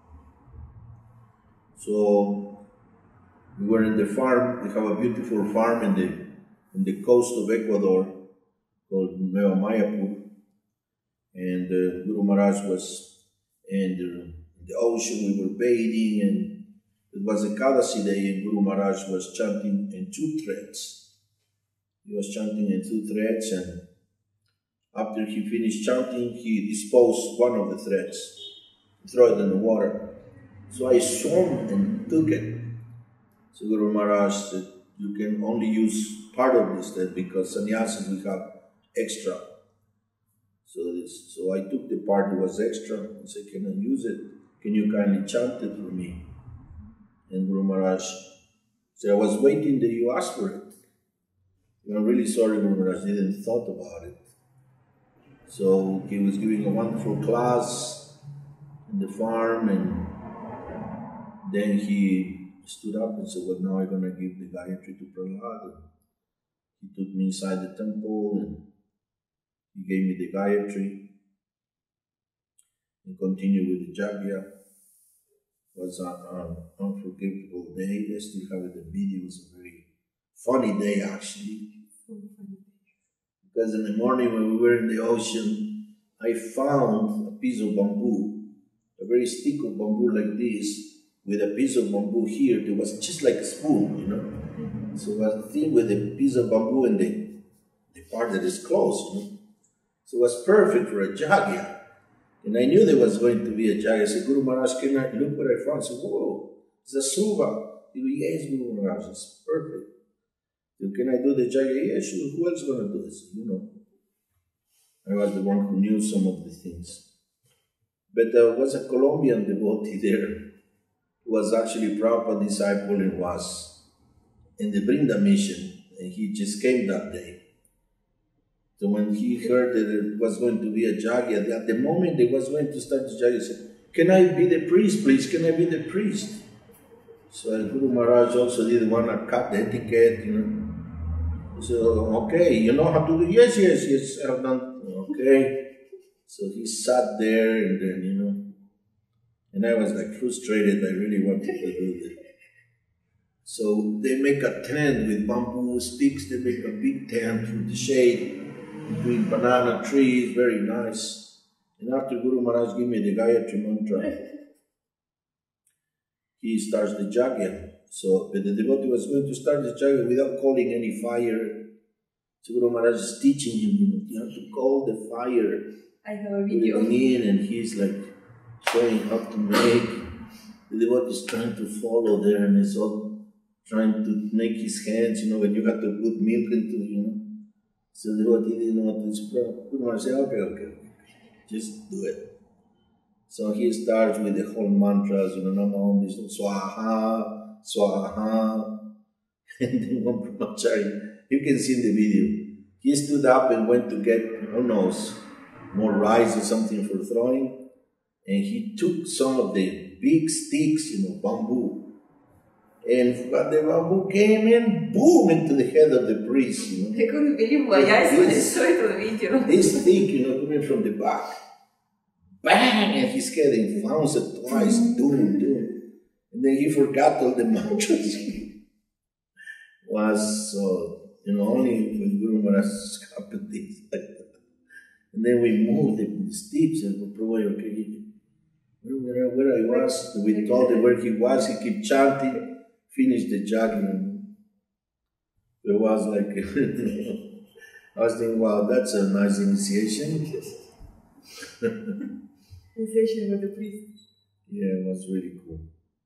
So we were in the farm. We have a beautiful farm in the coast of Ecuador called Nueva Mayapur, and Guru Maharaj was in the ocean. We were bathing, and It was a Kadasi day and Guru Maharaj was chanting in 2 threads. He was chanting in 2 threads, and after he finished chanting, he disposed one of the threads, threw it in the water. So I swam and took it. So Guru Maharaj said, you can only use part of this thread because sannyasis we have extra. So I took the part that was extra and said, can I use it? Can you kindly chant it for me? And Guru Maharaj said, I was waiting that you asked for it. I'm really sorry, Guru Maharaj didn't thought about it. So he was giving a wonderful class in the farm, and then he stood up and said, well, now I'm going to give the Gayatri to Prahlad. And he took me inside the temple and he gave me the Gayatri and continued with the Jagya. It was an unforgettable day. I still have the video. It was a very funny day, actually. Because in the morning when we were in the ocean, I found a piece of bamboo, a very stick of bamboo like this, with a piece of bamboo here. It was just like a spoon, you know. So it was thin with a piece of bamboo and the part that is closed, you know. So it was perfect for a jagya. And I knew there was going to be a jagya. I said, Guru Maharaj, can I look what I found? I said, whoa, it's a suva. He said, yes, Guru Maharaj, it's perfect. Can I do the jagya? Yeah, sure. Who else is going to do this? You know. I was the one who knew some of the things. But there was a Colombian devotee there who was actually Prabhupada's disciple and was in the Brinda mission. And he just came that day. So when he heard that it was going to be a jagya, at the moment they was going to start the jagya, he said, can I be the priest, please? Can I be the priest? So Guru Maharaj also didn't want to cut the etiquette, you know. So, okay, you know how to do? Yes, I've done. Okay. So he sat there and then, you know, and I was like frustrated. I really wanted to do this. So they make a tent with bamboo sticks. They make a big tent for the shade between banana trees. Very nice. And after Guru Maharaj gave me the Gayatri mantra, he starts the jagya. So but the devotee was going to start the jagya without calling any fire. So Guru Maharaj is teaching him, you have to call the fire. I have a video. And he's like showing how to make. The devotee is trying to follow there and he's all trying to make his hands, you know, when you have to put milk into, you know. So the devotee didn't know what to do. Guru Maharaj said, okay, just do it. So he starts with the whole mantras, you know, Namo Vishnu Swaha, Swaha. And then one brahmachari, you can see in the video, he stood up and went to get, who knows, more rice or something for throwing. And he took some of the big sticks, you know, bamboo. And the bamboo came in, boom, into the head of the priest, you know. I couldn't believe what I saw it on the video. This stick, you know, coming from the back. Bang! And his head and bounced it twice, doom. And then he forgot all the mantras. Was so, you know, only when Guru Maharaj happened things like that. And then we moved the sticks and we probably, okay, where I was, we told him where he was, he kept chanting, finished the jagya. It was like, I was thinking, wow, that's a nice initiation. Initiation with the priest. Yeah, it was really cool.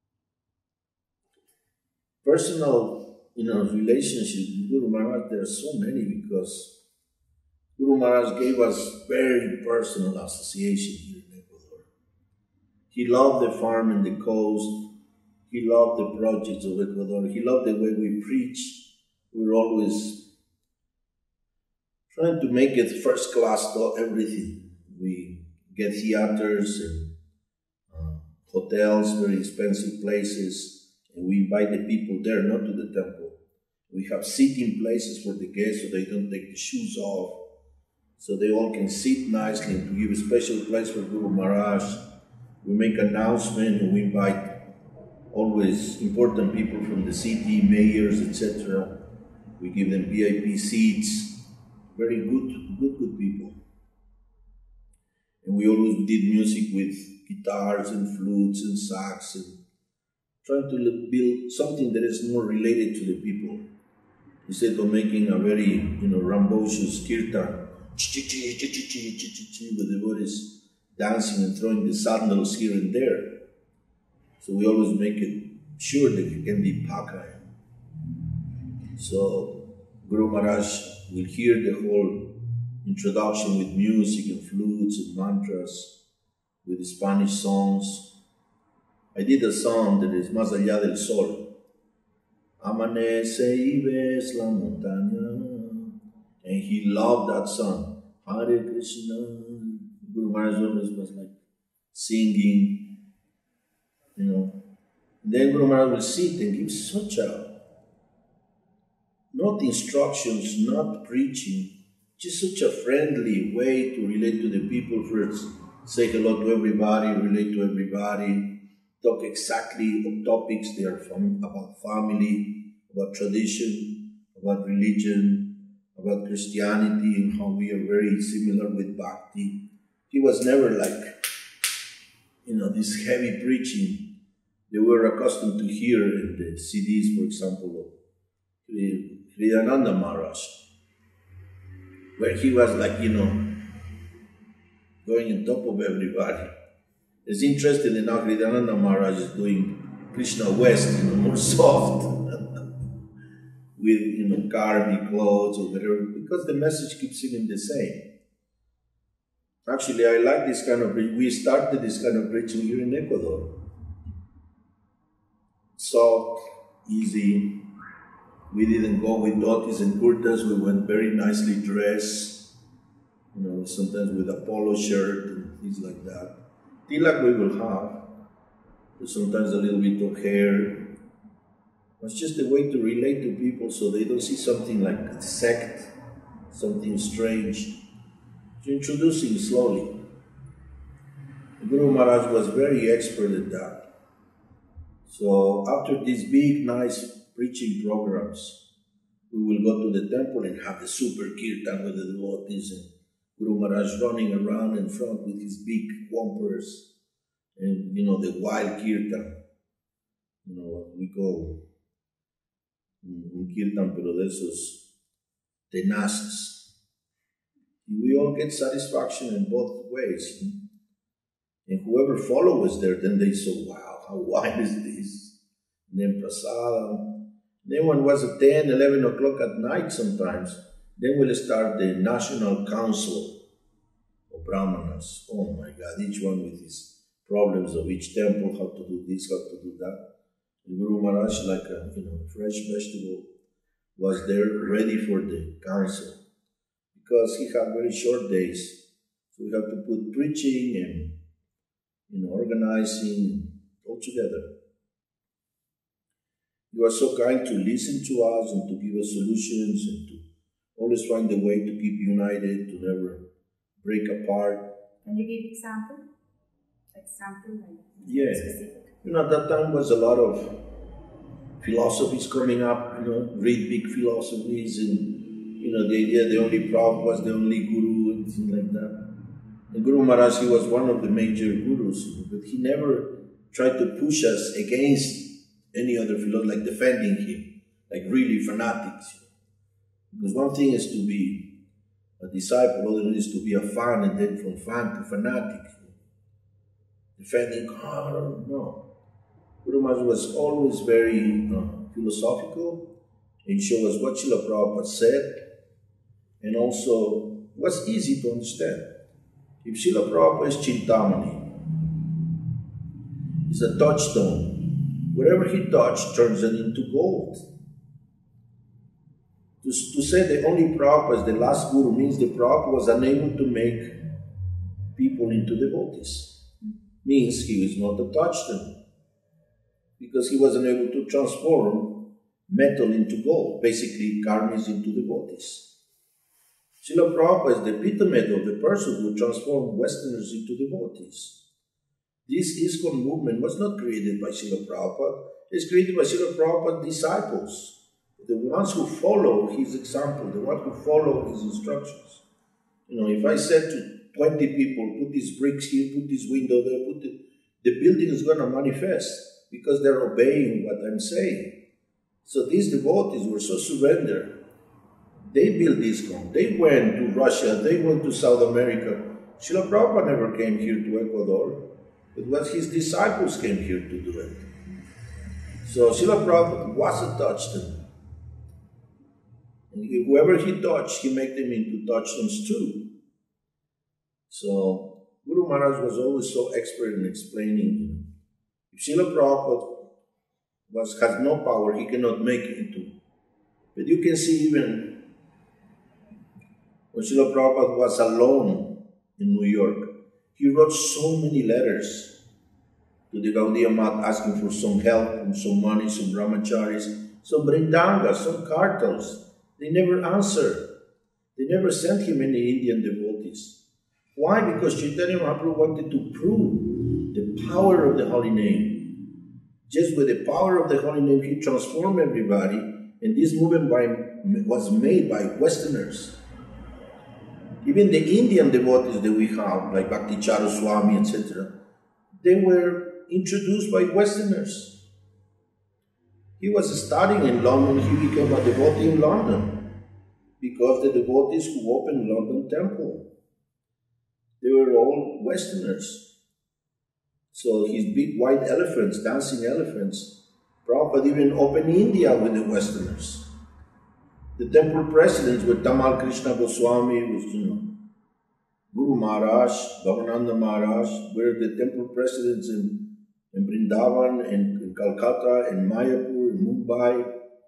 Personal, you know, relationships with Guru Maharaj, there are so many because Guru Maharaj gave us very personal association here in Ecuador. He loved the farm and the coast. He loved the projects of Ecuador. He loved the way we preach. We were always trying to make it first class to everything. We get theaters and hotels, very expensive places. And we invite the people there, not to the temple. We have seating places for the guests so they don't take the shoes off. So they all can sit nicely and to give a special place for Guru Maharaj. We make announcement and we invite always important people from the city, mayors, etc. We give them VIP seats. Very good people. And we always did music with guitars and flutes and sax and trying to build something that is more related to the people, instead of making a very, rambunctious kirtan, with the devotees dancing and throwing the sandals here and there. So we always make it sure that it can be pakha. So Guru Maharaj will hear the whole introduction with music and flutes and mantras, with the Spanish songs. I did a song that is Más allá del sol. Amanece y ves la montaña. And he loved that song. Hare Krishna. Guru Maharaj always was like singing, And then Guru Maharaj will sit and give such not instructions, not preaching, just such a friendly way to relate to the people. First, say hello to everybody, relate to everybody, talk exactly on topics they are about family, about tradition, about religion, about Christianity, and how we are very similar with Bhakti. He was never like, this heavy preaching they were accustomed to hear in the CDs, for example, of Hridayananda Maharaj, where he was like, going on top of everybody. It's interesting that now Hridayananda Maharaj is doing Krishna West, more soft, with, garby clothes or whatever, because the message keeps seeming the same. Actually, I like this kind of preaching. We started this kind of preaching here in Ecuador. Soft, easy. We didn't go with dhotis and kurtas. We went very nicely dressed, sometimes with a polo shirt and things like that. Tilak we will have, but sometimes a little bit of hair. It's just a way to relate to people so they don't see something like a sect, something strange. So introducing slowly. Guru Maharaj was very expert at that. So after these big, nice preaching programs, we will go to the temple and have the super kirtan with the devotees and Guru Maharaj running around in front with his big wampers and, the wild kirtan. What we call un kirtan, pero de esos tenaces. We all get satisfaction in both ways. And whoever follows us there, then they say, wow, how wide is this? And then prasadam. Then when it was at 10, 11 o'clock at night sometimes, then we'll start the National Council of Brahmanas. Oh my God, each one with his problems of each temple, how to do this, how to do that. And Guru Maharaj, like a fresh vegetable, was there ready for the council. Because he had very short days, so we have to put preaching and organizing all together. You are so kind to listen to us and to give us solutions and to always find a way to keep united, to never break apart. Can you give example? Yeah. Specific. At that time was a lot of philosophies coming up, read big philosophies and the idea the only Prabhupada was the only guru and things like that. And Guru Maharaj, he was one of the major gurus, but he never tried to push us against any other philosopher, like defending him, like really fanatics. Because one thing is to be a disciple, other thing is to be a fan, and then from fan to fanatic. Defending, no. Guru Maharaj was always very philosophical and showed us what Srila Prabhupada said, and also was easy to understand. If Srila Prabhupada is Chintamani, it's a touchstone. Whatever he touched turns it into gold. To say the only Prabhupada is the last guru means the Prabhupada was unable to make people into devotees. Means he was not a touchstone. Because he wasn't able to transform metal into gold, basically karmis into devotees. Srila Prabhupada is the epitome of the person who transformed Westerners into devotees. This ISKCON movement was not created by Srila Prabhupada, it's created by Srila Prabhupada's disciples, the ones who follow his example, the ones who follow his instructions. If I said to 20 people, put these bricks here, put this window there, the building is going to manifest. because they're obeying what I'm saying. So these devotees were so surrendered. They built this home. They went to Russia. They went to South America. Srila Prabhupada never came here to Ecuador. It was his disciples came here to do it. So Srila Prabhupada wasn't touched them. And whoever he touched, he made them into touchstones too. So Guru Maharaj was always so expert in explaining. If Srila Prabhupada has no power, he cannot make it into. But you can see even when Srila Prabhupada was alone in New York, he wrote so many letters to the Gaudiya Math asking for some help, some money, some brahmacharis, some brindangas, some kartals. They never answered. They never sent him any Indian devotees. Why? Because Chaitanya Mahaprabhu wanted to prove the power of the holy name. Just with the power of the holy name, he transformed everybody, and this movement was made by Westerners. Even the Indian devotees that we have, like Bhakti Charu Swami, etc., they were introduced by Westerners. He was studying in London, he became a devotee in London because the devotees who opened London Temple, they were all Westerners. So his big white elephants, dancing elephants, Prabhupada even opened India with the Westerners. The temple presidents were Tamal Krishna Goswami, was, Guru Maharaj, Bhavananda Maharaj, were the temple presidents in Vrindavan, in Calcutta, in Mayapur, in Mumbai.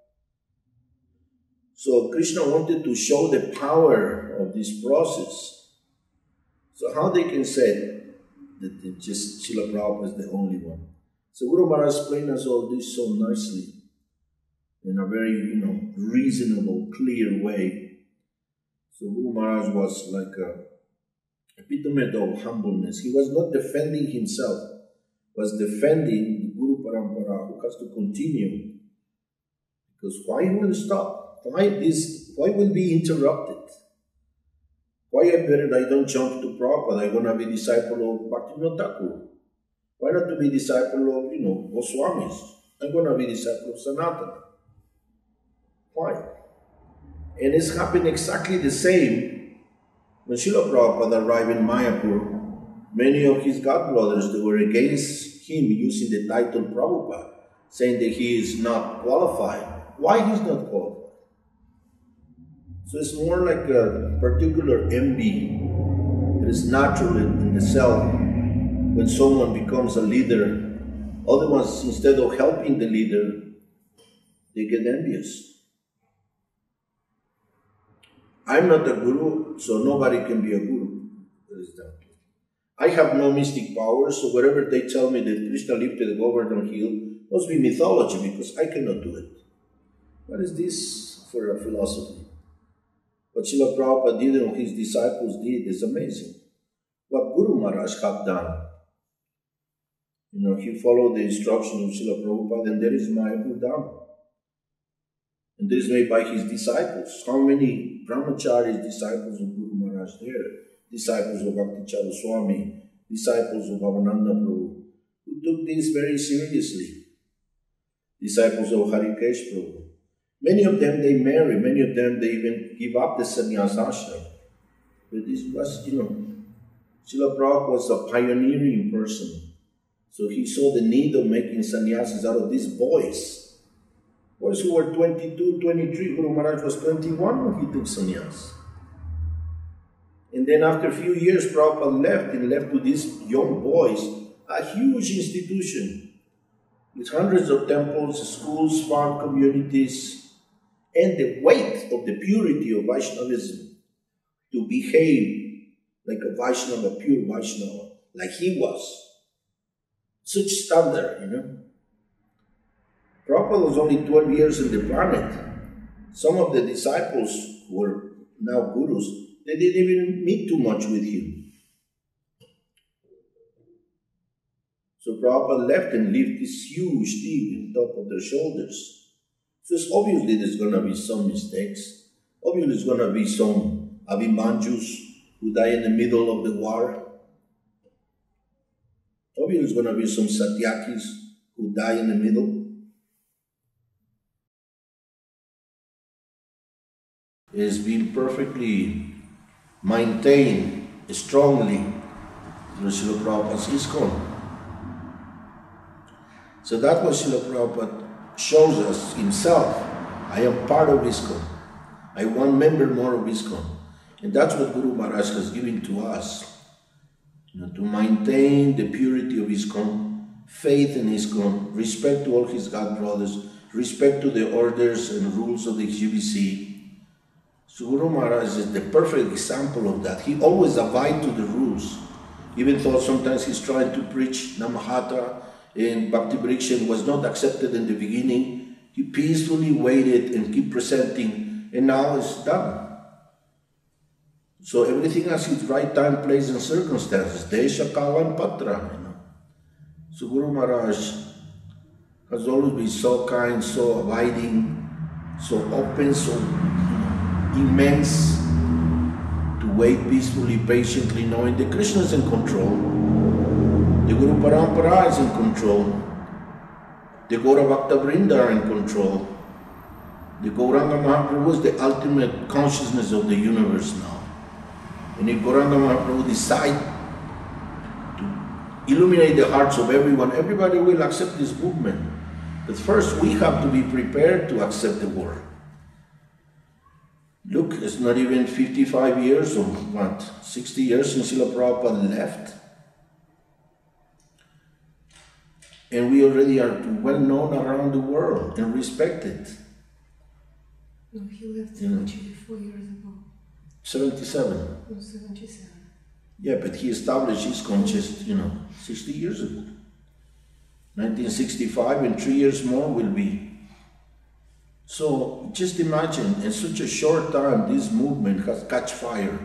So Krishna wanted to show the power of this process. So how they can say that just Srila Prabhupada is the only one? So Guru Maharaj explained us all this so nicely, in a very, reasonable, clear way. So Guru Maharaj was like a epitome of humbleness. He was not defending himself, was defending the Guru Parampara who has to continue. Because why will stop? Why will be interrupted? Why I don't jump to Prabhupada? I'm going to be disciple of Bhaktivinoda Thakur. Why not to be disciple of, Goswamis? I'm going to be disciple of Sanatana. Why? And it's happened exactly the same when Srila Prabhupada arrived in Mayapur. Many of his godbrothers, they were against him using the title Prabhupada, saying that he is not qualified. Why he's not qualified? So it's more like a particular envy that is natural in the self. When someone becomes a leader, other ones, instead of helping the leader, they get envious. I'm not a guru, so nobody can be a guru. I have no mystic powers, so whatever they tell me that Krishna lifted the Govardhan hill must be mythology because I cannot do it. What is this for a philosophy? What Srila Prabhupada did and his disciples did is amazing. What Guru Maharaj had done. He followed the instruction of Srila Prabhupada, and there is Mayapur Dham. And this is made by his disciples. How many brahmacharis, disciples of Guru Maharaj there? Disciples of Bhakti Charu Swami, disciples of Bhavananda Prabhu, who took this very seriously. Disciples of Harikesh Prabhu. Many of them, they marry. Many of them, they even give up the sannyas ashram. But this was, Srila Prabhupada was a pioneering person. So he saw the need of making sannyasis out of these boys. Boys who were 22, 23. Guru Maharaj was 21 when he took sannyas. And then after a few years, Prabhupada left and left to these young boys a huge institution with hundreds of temples, schools, farm communities, and the weight of the purity of Vaishnavism to behave like a Vaishnava, a pure Vaishnava, like he was. Such standard, Prabhupada was only 12 years on the planet. Some of the disciples who were now gurus, they didn't even meet too much with him. So Prabhupada left and left this huge thing on top of their shoulders. So it's obviously there's going to be some mistakes. Obviously there's going to be some Abhimanjus who die in the middle of the war. Obviously there's going to be some Satyakis who who die in the middle. Is being perfectly maintained strongly through Srila Prabhupada's ISKCON. So that's what Srila Prabhupada shows us himself. I am part of ISKCON. I am one member more of ISKCON. And that's what Guru Maharaj has given to us. To maintain the purity of ISKCON, faith in ISKCON, respect to all his God brothers, respect to the orders and rules of the GBC. So Guru Maharaj is the perfect example of that. He always abides to the rules. Even though sometimes he's trying to preach Namahata and Bhakti Vriksha was not accepted in the beginning, he peacefully waited and keep presenting, and now it's done. So everything has its right time, place, and circumstances. Desha, Kala, and Patra. So Guru Maharaj has always been so kind, so abiding, so open, so immense, to wait peacefully, patiently, knowing that Krishna is in control. The Guru Parampara is in control. The Gaura Bhakta Vrinda are in control. The Gauranga Mahaprabhu is the ultimate consciousness of the universe now. And if Gauranga Mahaprabhu decide to illuminate the hearts of everyone, everybody will accept this movement. But first we have to be prepared to accept the word. Look, it's not even 55 years or what, 60 years since Srila Prabhupada left. And we already are well known around the world and respected. No, he left 4 years ago. 77. No, 77. Yeah, but he established ISKCON just, 60 years ago. 1965, and 3 years more will be. So just imagine, in such a short time, this movement has catch fire.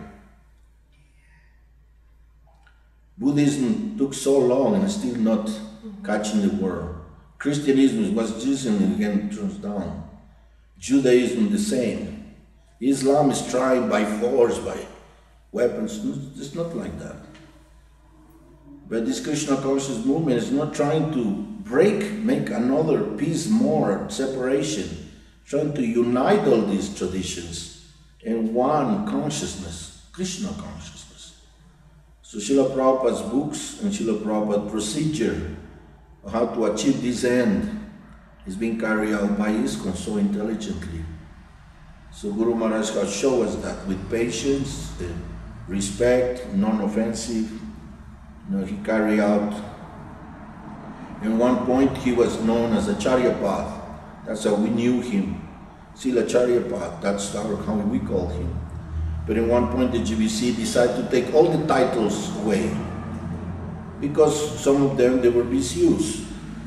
Buddhism took so long and still not catching the world. Christianism was just again turns down. Judaism the same. Islam is trying by force, by weapons. It's not like that. But this Krishna conscious movement is not trying to make another piece more, separation. Trying to unite all these traditions in one consciousness, Krishna consciousness. So Srila Prabhupada's books and Srila Prabhupada's procedure of how to achieve this end is being carried out by ISKCON so intelligently. So Guru Maharaj has shown us that with patience, respect, non-offensive, he carried out. At one point he was known as Acharyapada. That's how we knew him. Srila Acharyapada, that's how we call him. But at one point the GBC decided to take all the titles away because some of them, they were misused.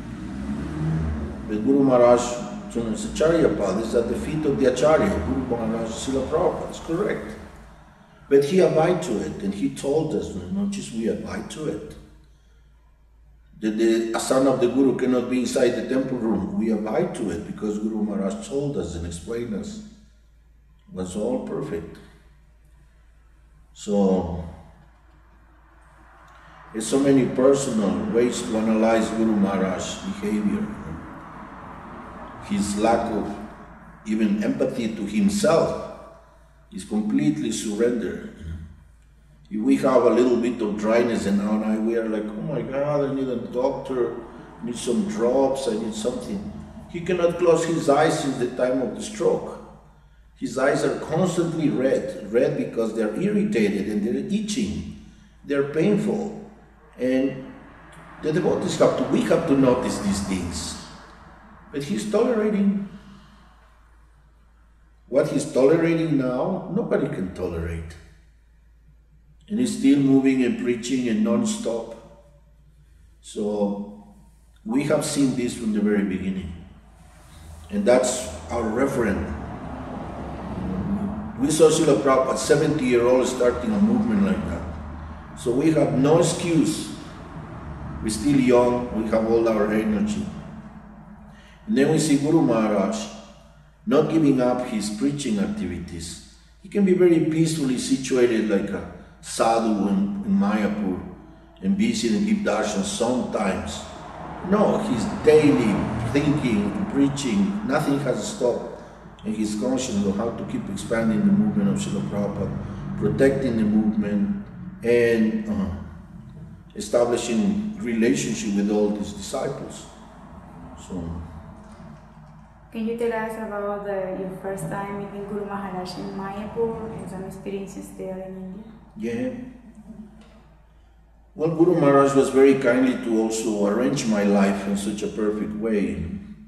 But Guru Maharaj, Acharyapada is at the feet of the Acharya. Guru Maharaj, Srila Prabhupada, is correct. But he abide to it, and he told us, not just we abide to it. That the son of the Guru cannot be inside the temple room. We abide to it because Guru Maharaj told us and explained us. It was all perfect. So, there's so many personal ways to analyze Guru Maharaj's behavior. His lack of even empathy to himself is completely surrendered. If we have a little bit of dryness in our eye, we are like, oh my God, I need a doctor, I need some drops, I need something. He cannot close his eyes since the time of the stroke. His eyes are constantly red because they're irritated and they're itching, they're painful. And the devotees we have to notice these things. But he's tolerating. What he's tolerating now, nobody can tolerate. And he's still moving and preaching and non-stop. So we have seen this from the very beginning. And that's our reference. We saw Srila Prabhupada, 70-year-old, starting a movement like that. So we have no excuse. We're still young, we have all our energy. And then we see Guru Maharaj not giving up his preaching activities. He can be very peacefully situated like a sadhu in Mayapur and busy and give darshan sometimes. No, he's daily thinking, preaching, nothing has stopped. And he's conscious of how to keep expanding the movement of Srila Prabhupada, protecting the movement, and establishing relationship with all his disciples. So, can you tell us about your first time meeting Guru Maharaj in Mayapur and some experiences there in India? yeah. Well, Guru Maharaj was very kindly to also arrange my life in such a perfect way.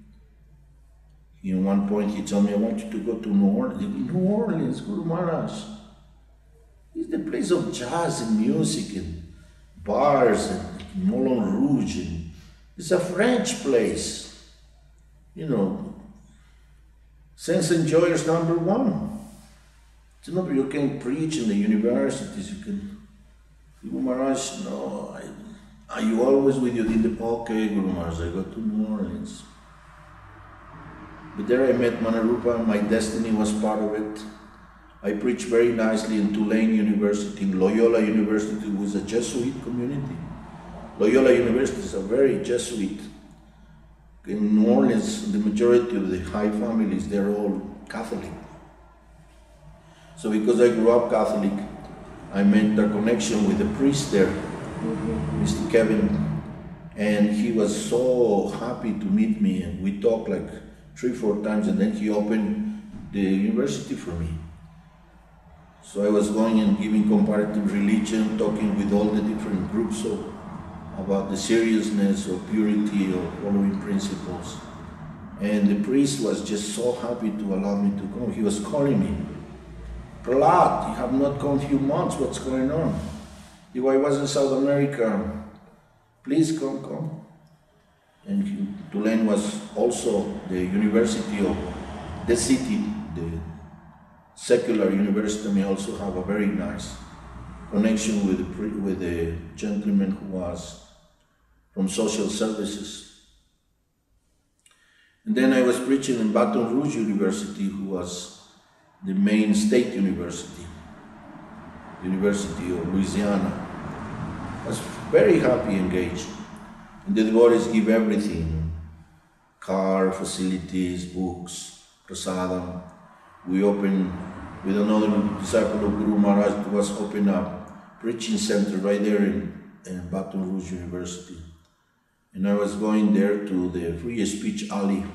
In one point he told me, I want you to go to New Orleans. New Orleans, Guru Maharaj. It's the place of jazz and music and bars and Moulin Rouge. And it's a French place. You know, sense enjoyers #1. You know, you can preach in the universities, you can. Guru Maharaj, no, are you always with your Dinda? Okay, Guru Maharaj, I go to New Orleans. But there I met Manarupa, my destiny was part of it. I preached very nicely in Tulane University, in Loyola University, which is a Jesuit community. Loyola University is a very Jesuit. In New Orleans, the majority of the high families, they're all Catholic. So because I grew up Catholic, I made a connection with the priest there, Mr. Kevin, and he was so happy to meet me, and we talked like 3-4 times, and then he opened the university for me. So I was going and giving comparative religion, talking with all the different groups about the seriousness of purity, of following principles. And the priest was just so happy to allow me to come. He was calling me, Prahlad, you have not come a few months, what's going on? I was in South America, please come. And Tulane was also the university of the city, the secular university may also have a very nice connection with the gentleman who was from social services. And then I was preaching in Baton Rouge University, who was the main state university, University of Louisiana. I was very happy, engaged. And the devotees give everything, car, facilities, books, prasadam. We opened, with another disciple of Guru Maharaj, was open up preaching center right there in Baton Rouge University. And I was going there to the free speech alley.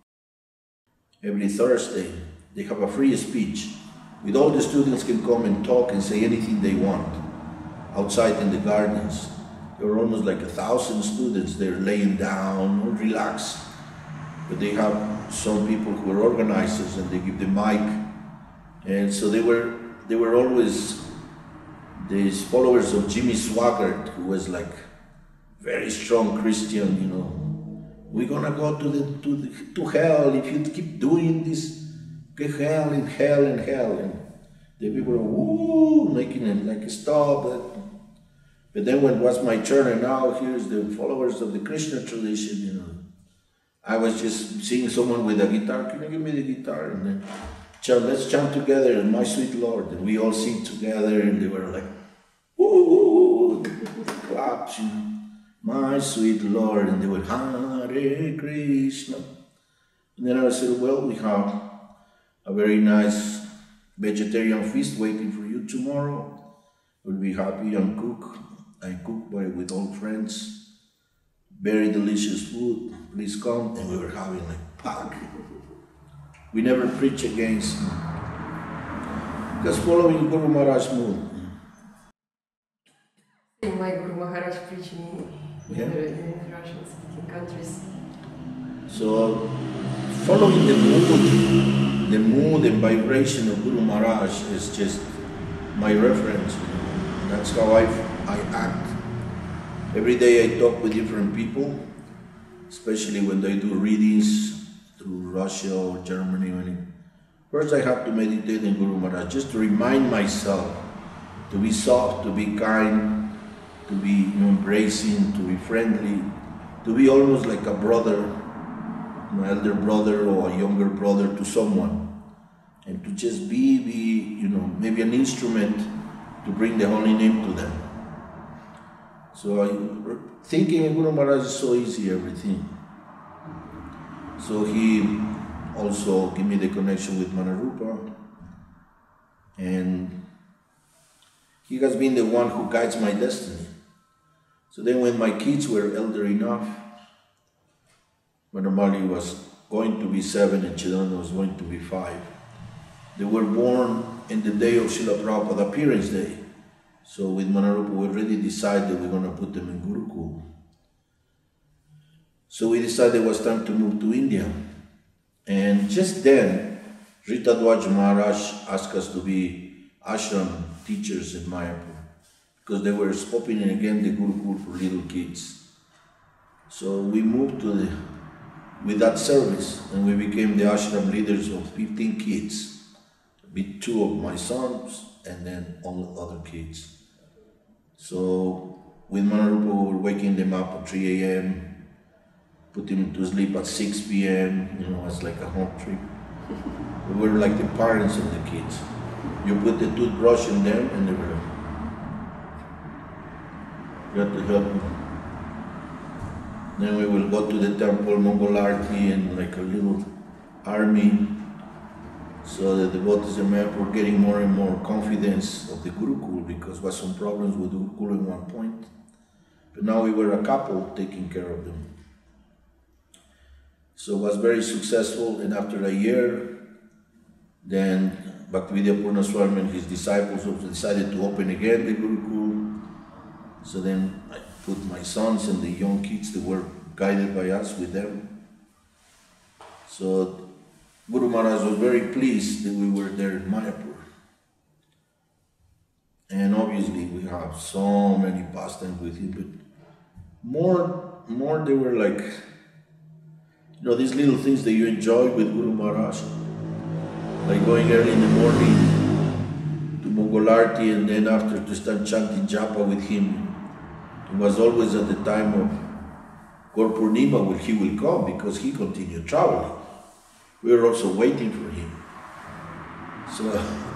Every Thursday, they have a free speech. With all the students can come and talk and say anything they want outside in the gardens. There were almost like 1,000 students there laying down, relaxed. But they have some people who are organizers and they give the mic. And so they were always these followers of Jimmy Swaggart, who was like very strong Christian, you know. We're gonna go to hell if you keep doing this. Get hell and hell and hell. And the people were woo, making it like a stop. But then when it was my turn, and now here's the followers of the Krishna tradition, you know. I was just seeing someone with a guitar. Can you give me the guitar? And then let's chant together, and My Sweet Lord. And we all sing together, and they were like, woo, claps, you know. My sweet Lord. And they were, Hare Krishna. And then I said, well, we have a very nice vegetarian feast waiting for you tomorrow. We'll be happy and cook. I cook with all friends. Very delicious food. Please come. And we were having like pack. We never preach against, just following Guru Maharaj's mood. My Guru Maharaj preaching in Russian-speaking countries. So, following the mood and vibration of Guru Maharaj is just my reference. That's how I act. Every day I talk with different people, especially when they do readings through Russia or Germany. First I have to meditate in Guru Maharaj, just to remind myself to be soft, to be kind, to be embracing, to be friendly, to be almost like a brother, an elder brother or a younger brother to someone, and to just be maybe an instrument to bring the holy name to them. So thinking Guru Maharaj is so easy, everything. So he also gave me the connection with Manarupa, and he has been the one who guides my destiny. So then when my kids were elder enough, Madamali was going to be 7 and Chidana was going to be 5. They were born in the day of Srila Prabhupada appearance day. So with Manarupa we already decided we're going to put them in Gurukul. So we decided it was time to move to India. And just then, Rita Dwaj Maharaj asked us to be ashram teachers in Mayapur, because they were opening again the Gurukul for little kids. So we moved with that service, and we became the ashram leaders of 15 kids, with 2 of my sons and then all the other kids. So with Manarupa we were waking them up at 3 a.m., put him to sleep at 6 p.m., it's like a home trip. We were like the parents of the kids. You put the toothbrush in them and they were, you had to help them. Then we will go to the temple, Mongol Arti, and like a little army. So the devotees in Mayapur were getting more and more confidence of the Gurukul, because there was some problems with the Gurukul at one point. But now we were a couple taking care of them. So it was very successful, and after a year, then Bhaktivedanta Purna Swami and his disciples also decided to open again the Gurukul. So then I put my sons and the young kids that were guided by us with them. So Guru Maharaj was very pleased that we were there in Mayapur. And obviously we have so many pastimes with him, but more they were like, these little things that you enjoy with Guru Maharaj, like going early in the morning to Mongol Arti and then after to start chanting japa with him. It was always at the time of Gaur Purnima where he will come, because he continued traveling. We were also waiting for him. So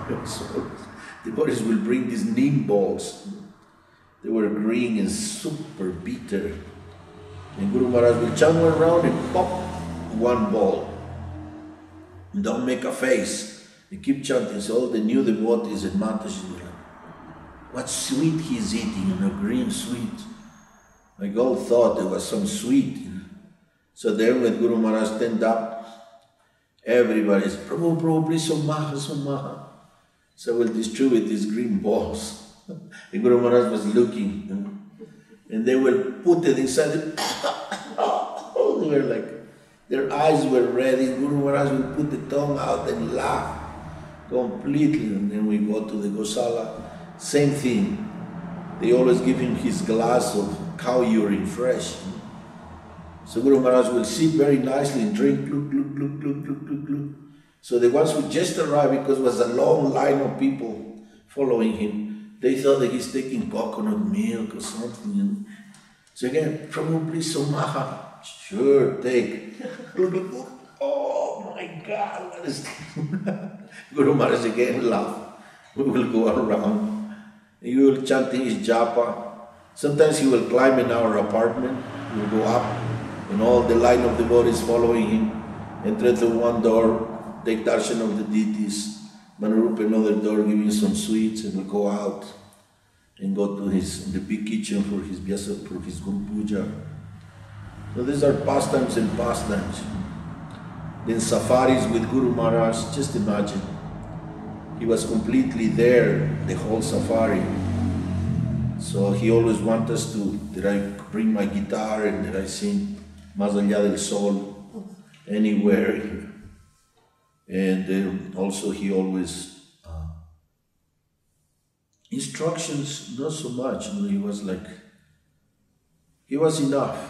the devotees will bring these neem balls. They were green and super bitter. And Guru Maharaj will chant one round and pop one ball. And don't make a face. They keep chanting. So all the new devotees and Mataji were like, what sweet he's eating, green sweet. Like all thought there was some sweet. So then when Guru Maharaj stand up, everybody's, Prabhu, Prabhu, please, Somaha, Somaha. So we'll distribute these green balls. And Guru Maharaj was looking. And they will put it inside it. They were like, their eyes were ready. Guru Maharaj will put the tongue out and laugh completely. And then we go to the Gosala. Same thing. They always give him his glass of cow urine fresh. So Guru Maharaj will sit very nicely and drink, gluk, gluk, gluk, gluk, gluk, gluk, gluk. So the ones who just arrived, because it was a long line of people following him, they thought that he's taking coconut milk or something. So again, Prabhu, please, Somaha. Sure, take. Gluk, gluk, gluk. Oh my God, what is this? Guru Maharaj again laugh. We will go around. He will chanting his japa. Sometimes he will climb in our apartment. He will go up, and all the line of devotees following him. Enter through one door, take darshan of the deities. Manarupa another door, give him some sweets, and will go out and go to the big kitchen for his vyasa, for his Guru Puja. So these are pastimes and pastimes. Then safaris with Guru Maharaj, just imagine. He was completely there the whole safari. So he always wanted us that I bring my guitar and that I sing Más allá del sol, anywhere. And also he always, instructions, not so much, he was like, he was enough.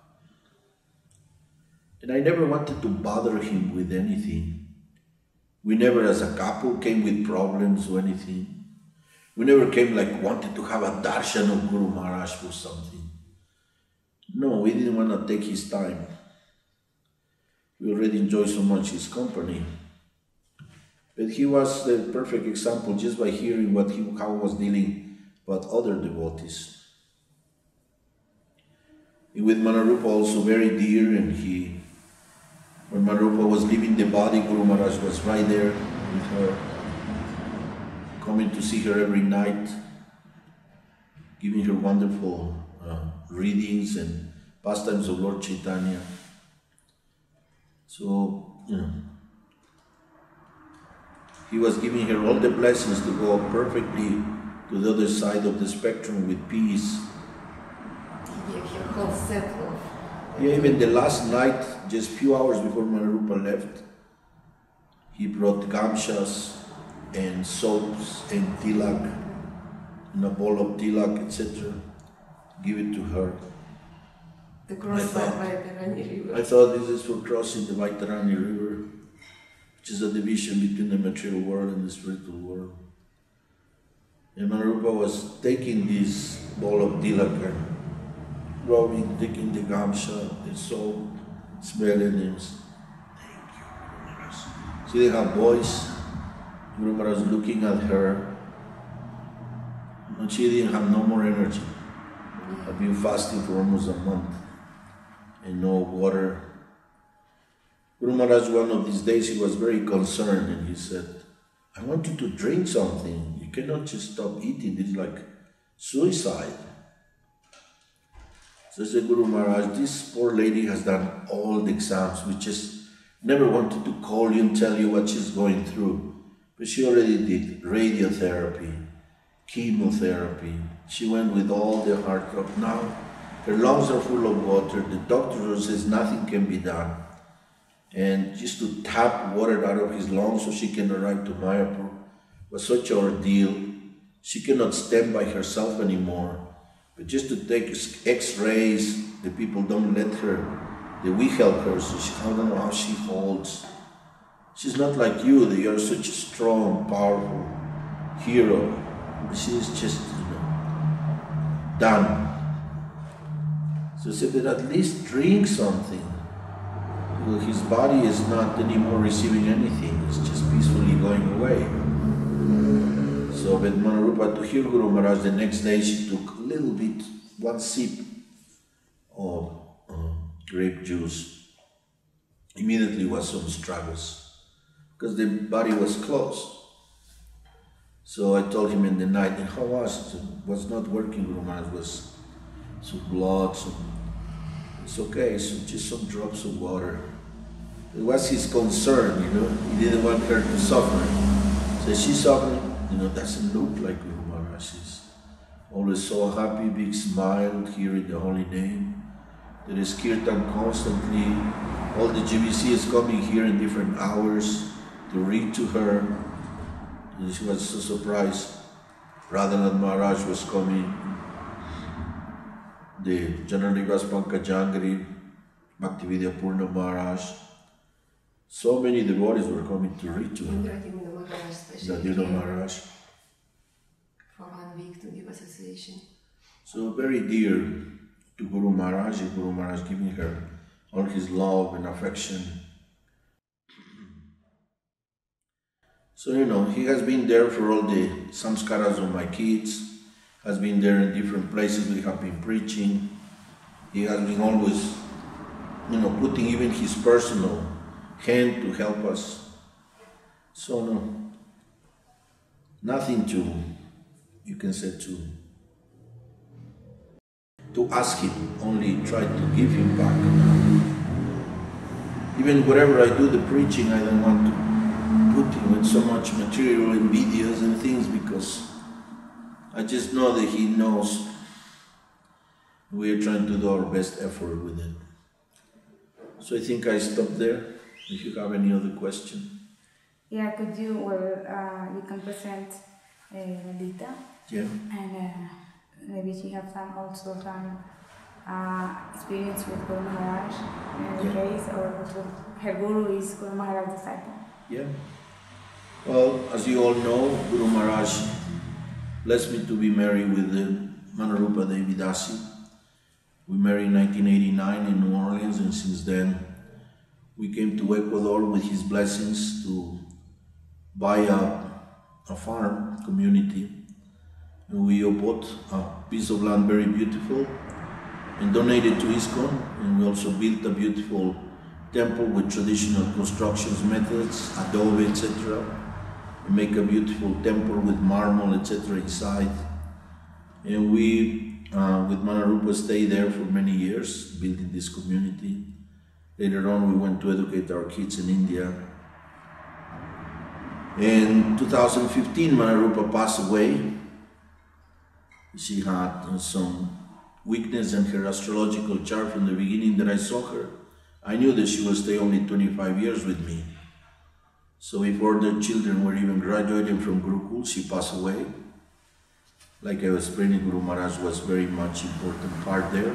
And I never wanted to bother him with anything. We never as a couple came with problems or anything. We never came like wanted to have a darshan of Guru Maharaj for something. No, we didn't want to take his time. We already enjoyed so much his company. But he was the perfect example just by hearing how he was dealing with other devotees. With Manarupa also very dear, and when Manarupa was leaving the body, Guru Maharaj was right there with her, coming to see her every night, giving her wonderful readings and pastimes of Lord Chaitanya. So, he was giving her all the blessings to go perfectly to the other side of the spectrum with peace. He gave her whole set of... Yeah, even the last night, just few hours before Manarupa left, he brought gamshas and soaps and tilak, and a bowl of tilak, etc. Give it to her. The cross by Vaitarani River. I thought this is for crossing the Vaitarani River, which is a division between the material world and the spiritual world. And Manarupa was taking this bowl of tilak and rubbing, taking the gamsha, the soap, smelling it. Thank you, Guru Maharaj. See, they have boys. Guru Maharaj looking at her, and she didn't have no more energy. I've been fasting for almost a month and no water. Guru Maharaj, one of these days, he was very concerned and he said, I want you to drink something. You cannot just stop eating. This is like suicide. So I said, Guru Maharaj, this poor lady has done all the exams. We just never wanted to call you and tell you what she's going through. But she already did radiotherapy, chemotherapy. She went with all the heart drop. Now her lungs are full of water. The doctor says nothing can be done. And just to tap water out of his lungs so she can arrive to Mayapur was such an ordeal. She cannot stand by herself anymore. But just to take x-rays, the people don't let her. We help her, so I don't know how she holds. She's not like you, that you're such a strong, powerful hero. She's just, done. So I said that at least drink something. Well, his body is not anymore receiving anything, it's just peacefully going away. So with Manarupa, to hear Guru Maharaj, the next day she took a little bit, one sip of grape juice. Immediately was some struggles, because the body was closed. So I told him in the night, and how was it? It was not working, Guru Maharaj, was some blood, it's okay, so just some drops of water. It was his concern, he didn't want her to suffer. So she's suffering, doesn't look like Guru Maharaj. She's always so happy, big smile, hearing the holy name. There is kirtan constantly. All the GBC is coming here in different hours to read to her. And she was so surprised. Radhanath Maharaj was coming. The General Nivas Pankajangri, Bhaktividya Purna Maharaj. So many devotees were coming to read to him. Dadino Maharaj. For 1 week to give association. So very dear to Guru Maharaj, and Guru Maharaj giving her all his love and affection. So he has been there for all the samskaras of my kids, has been there in different places we have been preaching. He has been always, putting even his personal hand to help us. So nothing you can say to ask him, only try to give him back. Even wherever I do the preaching, I don't want to put him with so much material and videos and things, because I just know that he knows we are trying to do our best effort with it. So I think I stop there. If you have any other question. Yeah, could you, you can present Lita. Yeah. And maybe she has also some experience with Guru Maharaj in the case, or her guru is Guru Maharaj's disciple. Yeah. Well, as you all know, Guru Maharaj blessed me to be married with Manarupa Devidasi. We married in 1989 in New Orleans, and since then we came to Ecuador with his blessings to buy a farm community. And we bought a piece of land very beautiful, and donated to ISKCON. And we also built a beautiful temple with traditional construction methods, adobe, etc. We make a beautiful temple with marble, etc. inside. And we, with Manarupa, stayed there for many years, building this community. Later on, we went to educate our kids in India. In 2015, Manarupa passed away. She had some weakness in her astrological chart from the beginning that I saw her. I knew that she would stay only 25 years with me. So before the children were even graduating from Gurukul, she passed away. Like I was explaining, Guru Maharaj was very much important part there.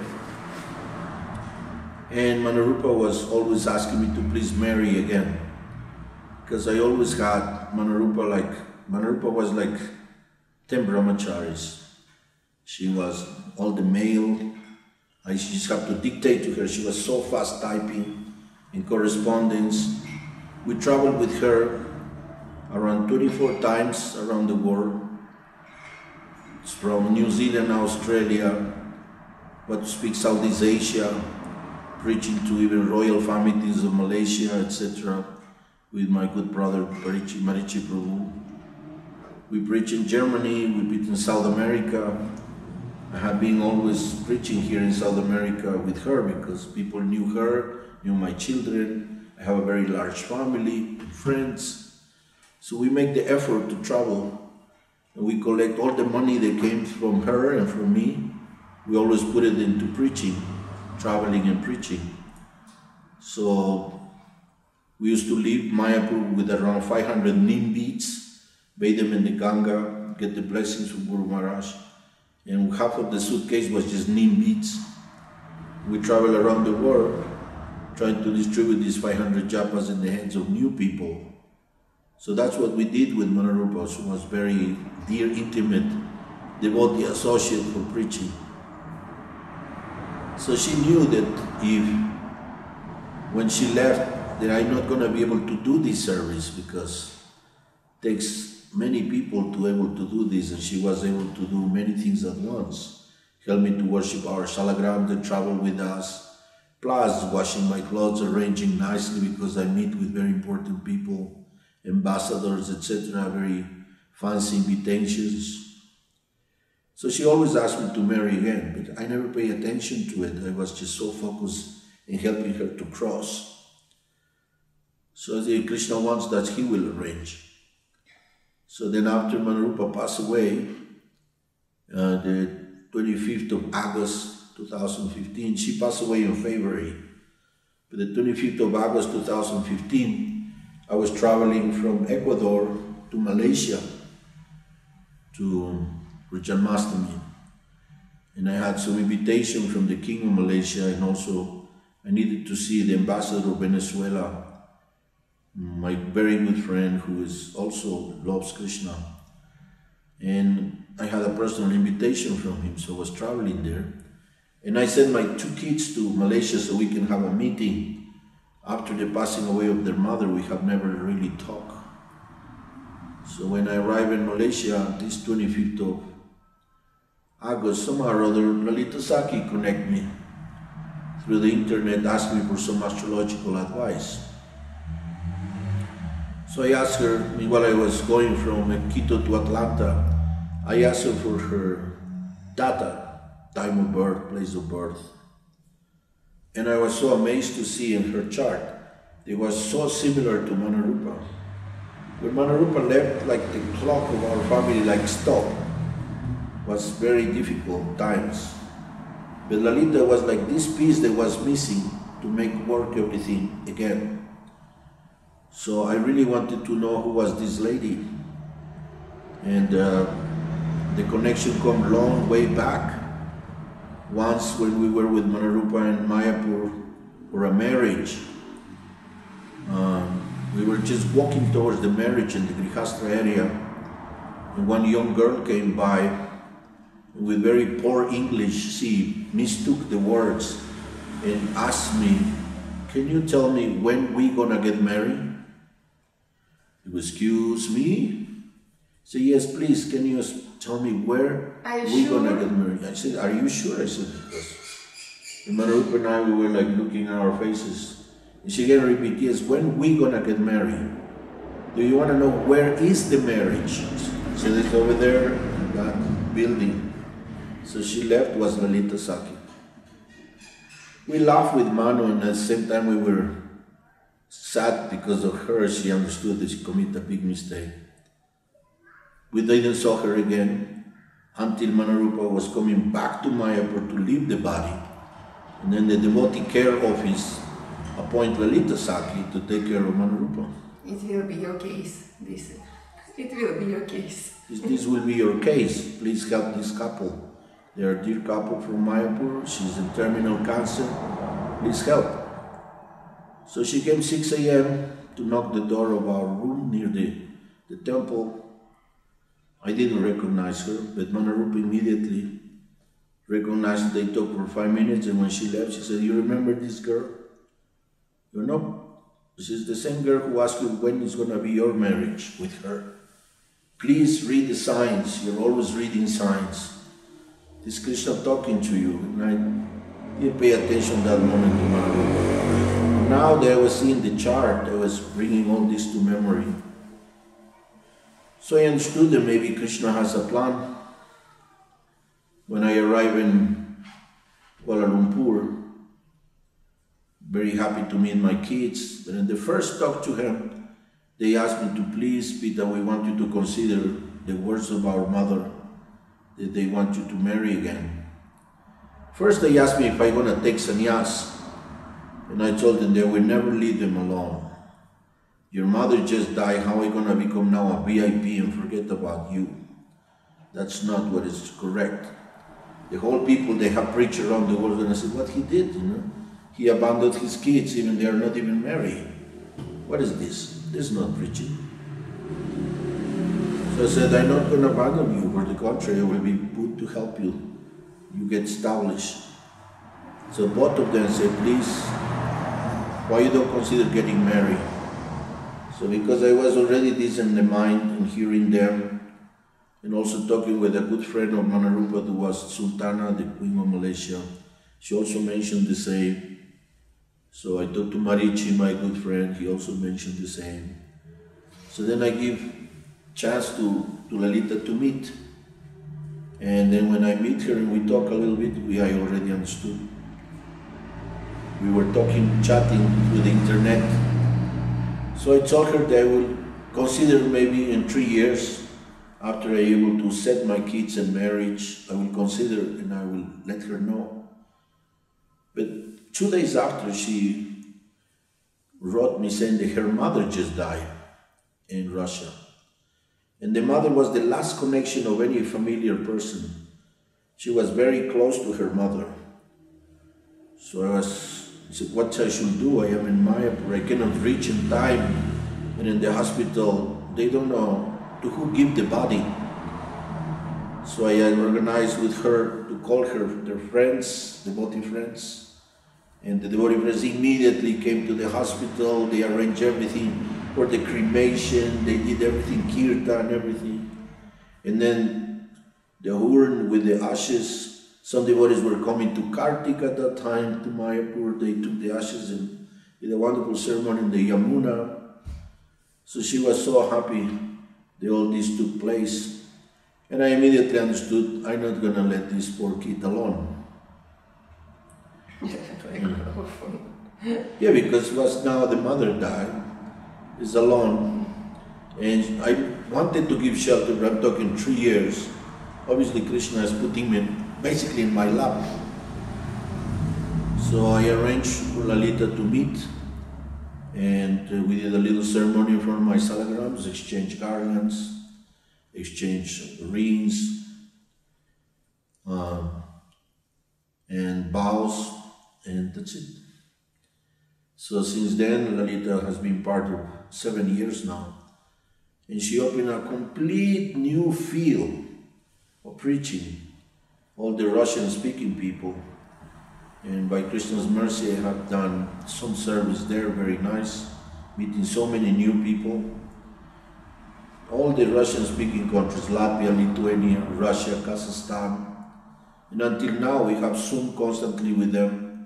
And Manarupa was always asking me to please marry again. Because I always had Manarupa was like 10 brahmacharis. She was all the male. I just have to dictate to her. She was so fast typing in correspondence. We traveled with her around 24 times around the world. It's from New Zealand, Australia, but speak Southeast Asia, preaching to even royal families of Malaysia, etc. with my good brother Marichi Prabhu. We preach in Germany, we preach in South America. I have been always preaching here in South America with her because people knew her, knew my children. I have a very large family, friends. So we make the effort to travel and we collect all the money that came from her and from me. We always put it into preaching, traveling and preaching. So we used to leave Mayapur with around 500 neem beads, bathe them in the Ganga, get the blessings from Guru Maharaj. And half of the suitcase was just neem beads. We travel around the world trying to distribute these 500 japas in the hands of new people. So that's what we did with Manarupa. She was very dear, intimate, devotee associate for preaching. So she knew that when she left, that I'm not going to be able to do this service because it takes many people to able to do this, and she was able to do many things at once. Help me to worship our Shalagram, to travel with us, plus washing my clothes, arranging nicely because I meet with very important people, ambassadors, etc., very fancy invitations. So she always asked me to marry again, but I never paid attention to it. I was just so focused in helping her to cross. So the Krishna wants that he will arrange. So then after Manarupa passed away, the 25th of August 2015, she passed away in February. But the 25th of August 2015, I was traveling from Ecuador to Malaysia for Janmashtami. And I had some invitation from the King of Malaysia, and also I needed to see the ambassador of Venezuela, my very good friend who is also loves Krishna. And I had a personal invitation from him, so I was traveling there. And I sent my 2 kids to Malaysia so we can have a meeting. After the passing away of their mother, we have never really talked. So when I arrived in Malaysia, this 25th of August, somehow or other, Lalita Saki connected me through the internet, asked me for some astrological advice. So I asked her, while I was going from Quito to Atlanta, I asked her for her data, time of birth, place of birth. And I was so amazed to see in her chart, it was so similar to Manarupa. When Manarupa left, like the clock of our family like stopped. It was very difficult times. But Lalita was like this piece that was missing to make work everything again. So I really wanted to know who was this lady. And the connection come long way back. Once when we were with Manarupa in Mayapur for a marriage, we were just walking towards the marriage in the Grihastra area, and one young girl came by with very poor English. She mistook the words and asked me, "Can you tell me when we gonna get married?" Excuse me? I said, "Yes, please, can you tell me where we gonna get married?" I said, "Are you sure?" I said, "Because And Manarupa and I, we were like looking at our faces. And she again repeated, yes, when we gonna get married? Do you want to know where is the marriage? So it's over there in that building. So she left, was Lalita Saki. We laughed with Manu, and at the same time we were sad because of her. She understood that she committed a big mistake. We didn't saw her again until Manarupa was coming back to Mayapur to leave the body. And then the devotee care office appointed Lalita Saki to take care of Manarupa. It will be your case, this. It will be your case. This will be your case. Please help this couple. They are a dear couple from Mayapur. She's in terminal cancer. Please help. So she came 6 a.m. to knock the door of our room near the temple. I didn't recognize her, but Manarupa immediately recognized. They talked for 5 minutes, and when she left, she said, "You remember this girl?" You know, she's the same girl who asked you when is going to be your marriage with her. Please read the signs. You're always reading signs. This Krishna talking to you. And I didn't pay attention that moment to Manarupa. Now that I was seeing the chart, I was bringing all this to memory. So I understood that maybe Krishna has a plan. When I arrived in Kuala Lumpur, very happy to meet my kids, but in the first talk to him, they asked me to please, Peter, we want you to consider the words of our mother, that they want you to marry again. First they asked me if I'm going to take sannyas, and I told them they will never leave them alone. Your mother just died, how are you going to become now a VIP and forget about you? That's not what is correct. The whole people they have preached around the world, and I said, what he did, you know? He abandoned his kids, even they are not even married. What is this? This is not preaching. So I said, I'm not going to abandon you. For the contrary, I will be put to help you. You get established. So both of them said, please, why you don't consider getting married? So because I was already this in the mind and hearing them, and also talking with a good friend of Manarupa who was Sultana, the Queen of Malaysia, she also mentioned the same. So I talked to Marichi, my good friend, he also mentioned the same. So then I give chance to Lalita to meet. And then when I meet her and we talk a little bit, I already understood. We were talking, chatting through the internet. So I told her that I will consider maybe in 3 years, after I'm able to set my kids and marriage, I will consider and I will let her know. But 2 days after, she wrote me saying that her mother just died in Russia. And the mother was the last connection of any familiar person. She was very close to her mother. So I said, what I should do? I am in Mayapur, I cannot reach in time. And in the hospital, they don't know to who give the body. So I organized with her to call their friends, devotee friends. And the devotee friends immediately came to the hospital. They arranged everything for the cremation. They did everything, kirtan, everything. And then the urn with the ashes. Some devotees were coming to Kartik at that time, to Mayapur. They took the ashes and did a wonderful ceremony in the Yamuna. So she was so happy that all this took place. And I immediately understood, I'm not going to let this poor kid alone. Yeah, because was now the mother died, is alone. And I wanted to give shelter, but I'm talking 3 years. Obviously Krishna is putting me basically in my lap. So I arranged for Lalita to meet, and we did a little ceremony in front of my salagrams, exchanged garlands, exchanged rings, and bows, and that's it. So since then, Lalita has been part of 7 years now, and she opened a complete new field of preaching. All the Russian-speaking people, and by Krishna's mercy, I have done some service there, very nice, meeting so many new people. All the Russian-speaking countries, Latvia, Lithuania, Russia, Kazakhstan, and until now we have Zoom constantly with them.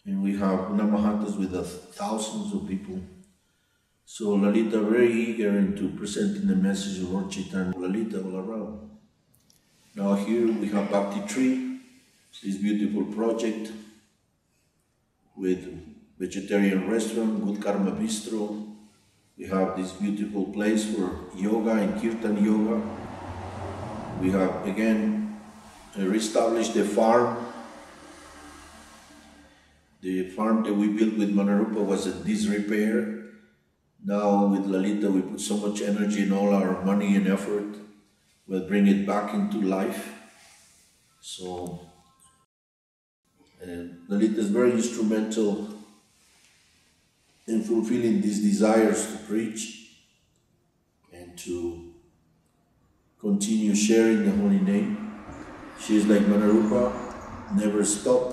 And we have Namahatas with thousands of people. So Lalita very eager into presenting the message of Lord Chaitanya, Lalita all around. Now here we have Bhakti Tree, this beautiful project with vegetarian restaurant, Good Karma Bistro. We have this beautiful place for yoga and Kirtan yoga. We have again reestablished the farm. The farm that we built with Manarupa was in disrepair. Now with Lalita we put so much energy and all our money and effort. We'll bring it back into life. So Lalita is very instrumental in fulfilling these desires to preach and to continue sharing the holy name. She is like Manarupa, never stop.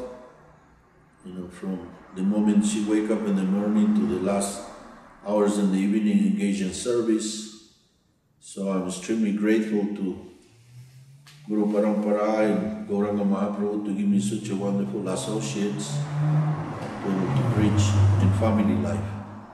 From the moment she wake up in the morning to the last hours in the evening, engage in service. So I'm extremely grateful to Guru Parampara and Gauranga Mahaprabhu to give me such a wonderful associates to preach in family life.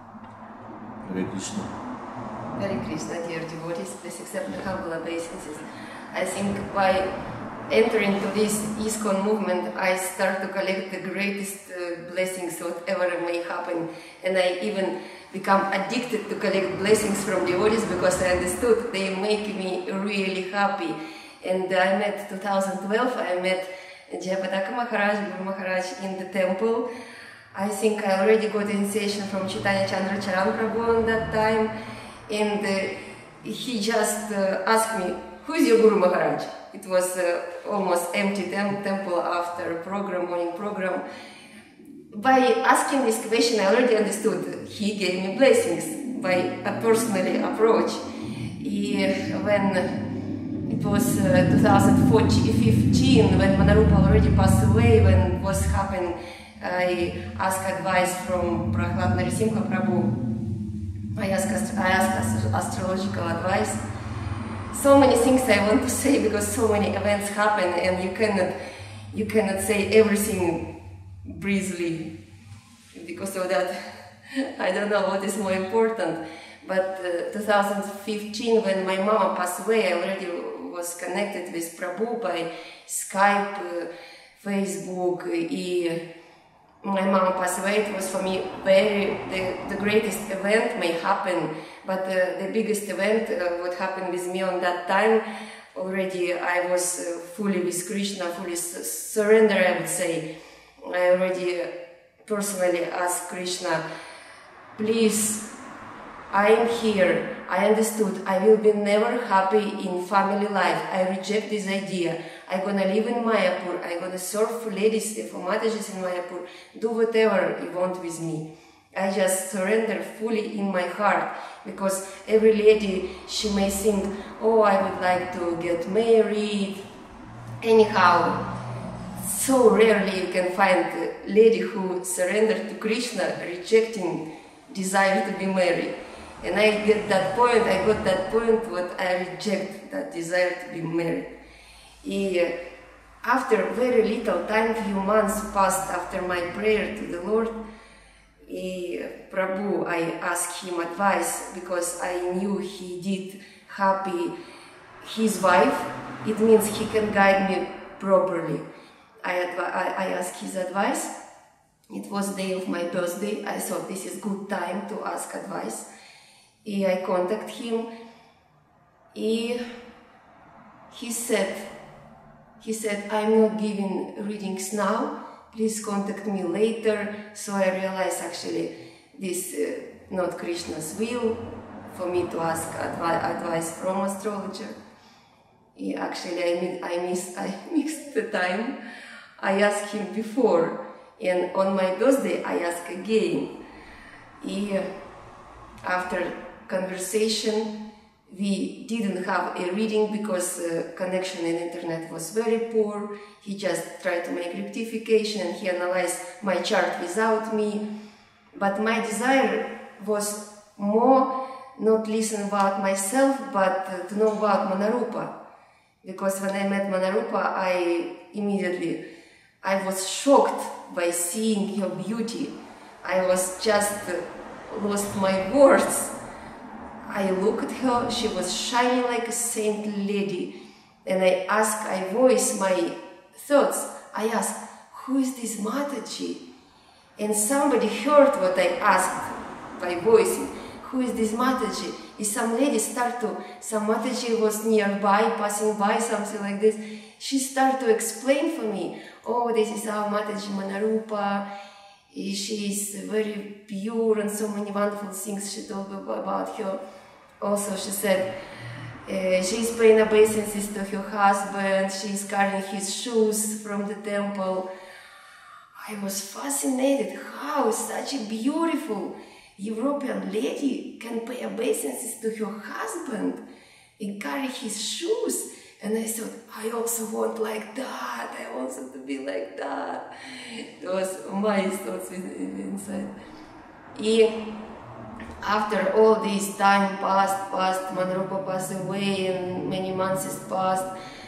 Hare Krishna. Hare Krishna, dear devotees, please accept the humble obeisances. I think by entering to this ISKCON movement, I start to collect the greatest blessings whatever may happen, and I even become addicted to collect blessings from devotees because I understood they make me really happy. And I met 2012, I met Jayapataka Maharaj, Guru Maharaj in the temple. I think I already got initiation from Chaitanya Chandra Charan Prabhu on that time, and he just asked me, "Who is your Guru Maharaj?" It was almost empty temple after morning program. By asking this question, I already understood he gave me blessings by a personally approach. When it was 2015, when Manarupa already passed away, when was happening, I asked advice from Prahlad Narasimha Prabhu. I asked astrological advice. So many things I want to say because so many events happen and you cannot say everything breezily. Because of that, I don't know what is more important. But 2015, when my mama passed away, I already was connected with Prabhu by Skype, Facebook. My mama passed away. It was for me the greatest event may happen, but the biggest event what happened with me on that time, already I was fully with Krishna, fully surrender, I would say. I already personally asked Krishna, please, I am here, I understood, I will be never happy in family life, I reject this idea, I'm gonna live in Mayapur, I'm gonna serve for ladies, for Matajis in Mayapur, do whatever you want with me. I just surrender fully in my heart, because every lady, she may think, oh, I would like to get married, anyhow. So rarely you can find a lady who surrendered to Krishna, rejecting desire to be married. And I got that point what I reject that desire to be married. After very little time, few months passed after my prayer to the Lord, Prabhu, I asked him advice because I knew he did happy his wife. It means he can guide me properly. I asked his advice. It was the day of my birthday. I thought this is good time to ask advice. I contacted him. He said, I'm not giving readings now. Please contact me later. So I realized actually this not Krishna's will for me to ask advice from astrologer. Actually, I mixed the time. I asked him before, and on my birthday I asked again. After conversation, we didn't have a reading because connection in internet was very poor. He just tried to make rectification and he analyzed my chart without me. But my desire was more not listen about myself, but to know about Manarupa. Because when I met Manarupa, I immediately I was shocked by seeing her beauty. I was just lost my words. I looked at her, she was shining like a saint lady. And I voiced my thoughts. I asked, who is this Mataji? And somebody heard what I asked by voicing. Who is this Mataji? And some lady some Mataji was nearby, passing by, something like this. She started to explain for me, oh, this is our Mataji Manarupa. She is very pure and so many wonderful things she told me about her. Also, she said, she is paying obeisances to her husband, she is carrying his shoes from the temple. I was fascinated how such a beautiful European lady can pay obeisances to her husband and carry his shoes. And I thought, I also want like that, I want to be like that. It was my thoughts inside. And after all this time passed, Manarupa passed away and many months has passed,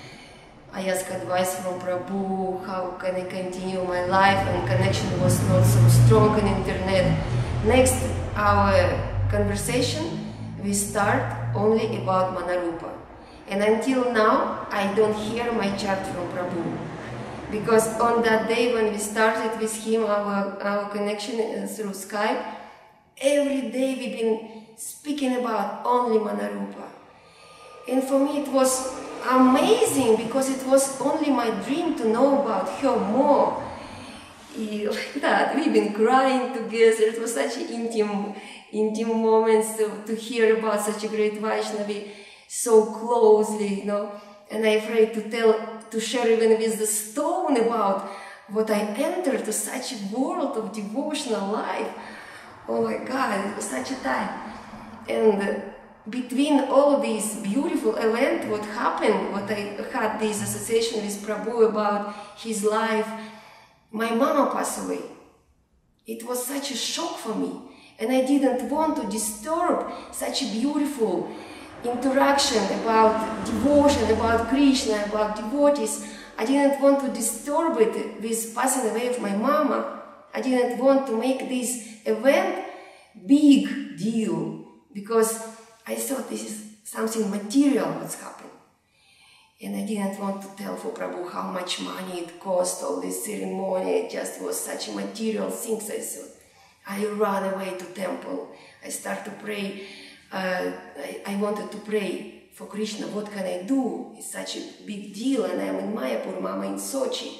I asked advice from Prabhu, how can I continue my life, and connection was not so strong on internet. Next, our conversation, we start only about Manarupa. And until now, I don't hear my chant from Prabhu. Because on that day when we started with him, our connection through Skype, every day we've been speaking about only Manarupa. And for me it was amazing, because it was only my dream to know about her more. Like that, we've been crying together, it was such intimate moments to hear about such a great Vaishnavi so closely, you know. And I'm afraid to share even with the stone about what I entered to such a world of devotional life. Oh my God, it was such a time. And between all these beautiful events, what happened, what I had this association with Prabhu about his life, my mama passed away. It was such a shock for me. And I didn't want to disturb such a beautiful interaction about devotion, about Krishna, about devotees. I didn't want to disturb it with passing away of my mama. I didn't want to make this event big deal, because I thought this is something material what's happened. And I didn't want to tell for Prabhu how much money it cost, all this ceremony. It just was such a material things. I thought. I ran away to temple. I started to pray. I wanted to pray for Krishna. What can I do? It's such a big deal, and I'm in Mayapur, Mama in Sochi.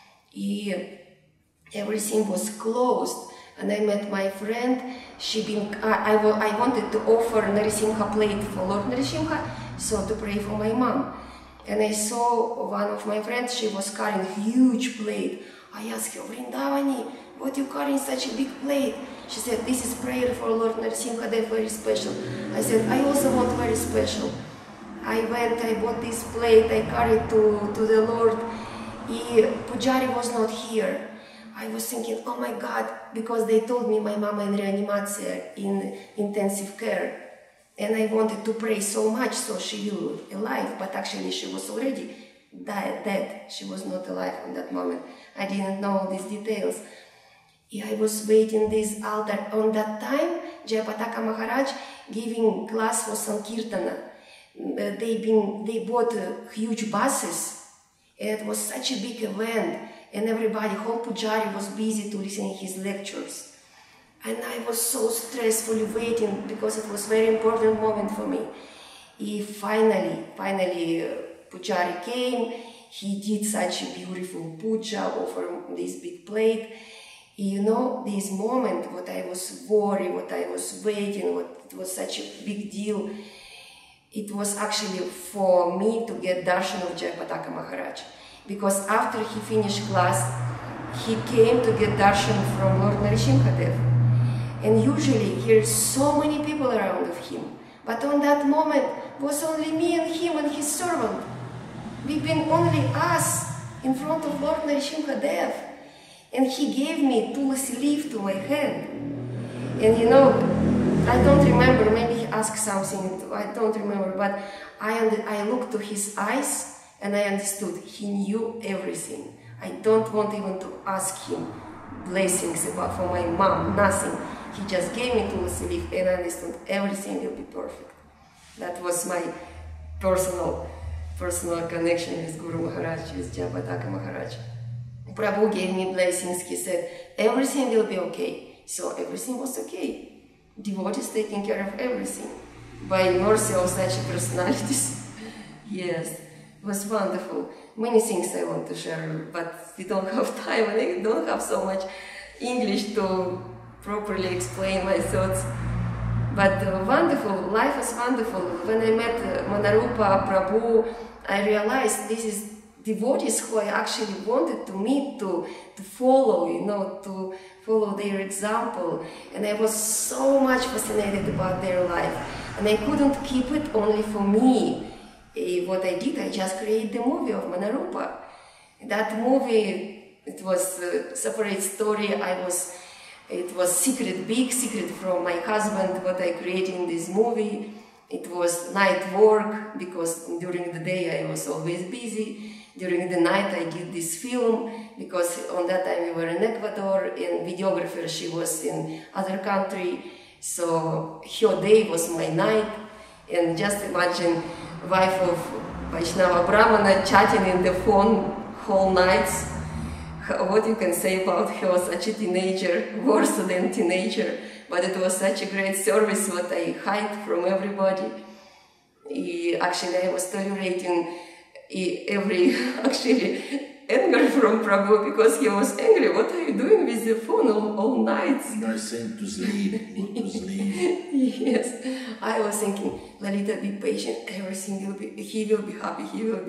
Everything was closed, and I met my friend. I wanted to offer Narasimha plate for Lord Narasimha, so to pray for my mom. And I saw one of my friends, she was carrying a huge plate. I asked her, Vrindavani, what you carrying such a big plate? She said, this is prayer for Lord Narasimha, they're very special. I said, I also want very special. I went, I bought this plate, I carried to the Lord. Pujari was not here. I was thinking, oh my God, because they told me my mama in reanimatia, in intensive care. And I wanted to pray so much, so she will alive, but actually she was already dead. She was not alive at that moment. I didn't know all these details. I was waiting this altar. On that time, Jayapataka Maharaj giving class for Sankirtana. They bought huge buses. It was such a big event, and everybody, whole Pujari was busy to listen to his lectures. And I was so stressfully waiting, because it was a very important moment for me. Finally, Pujari came. He did such a beautiful puja, offered this big plate. You know, this moment, what I was worried, what I was waiting, what it was such a big deal, it was actually for me to get darshan of Jayapataka Maharaj. Because after he finished class, he came to get darshan from Lord Narasimhadev. And usually here are so many people around of him. But on that moment was only me and him and his servant. We've been only us in front of Lord Narasimhadev. And he gave me tulsi leaf to my hand. And you know, I don't remember, maybe he asked something, I don't remember, but I looked to his eyes and I understood he knew everything. I don't want even to ask him blessings about for my mom, nothing. He just gave me tools to live and I understood everything will be perfect. That was my personal connection with Guru Maharaj, with Jayapataka Maharaj. Prabhu gave me blessings. He said, everything will be okay. So everything was okay. Devotees taking care of everything. By mercy of such personalities. Yes, it was wonderful. Many things I want to share, but we don't have time and I don't have so much English to properly explain my thoughts. But wonderful, life is wonderful. When I met Manarupa Prabhu, I realized this is devotees who I actually wanted to meet, to follow, to follow their example. And I was so much fascinated about their life. And I couldn't keep it only for me. What I did, I just created the movie of Manarupa. That movie, it was a separate story. It was secret, big secret from my husband, what I created in this movie. It was night work, because during the day I was always busy. During the night I did this film, because on that time we were in Ecuador, and videographer, she was in other country. So her day was my night. And just imagine, wife of Vaishnava Brahmana chatting in the phone whole nights. What you can say about her, such a teenager, worse than teenager, but it was such a great service what I hid from everybody. Actually, I was tolerating every anger from Prabhu, because he was angry. What are you doing with the phone all nights? You are sent to sleep, go to sleep. Yes, I was thinking, Lalita, be patient, everything will be, he will be happy,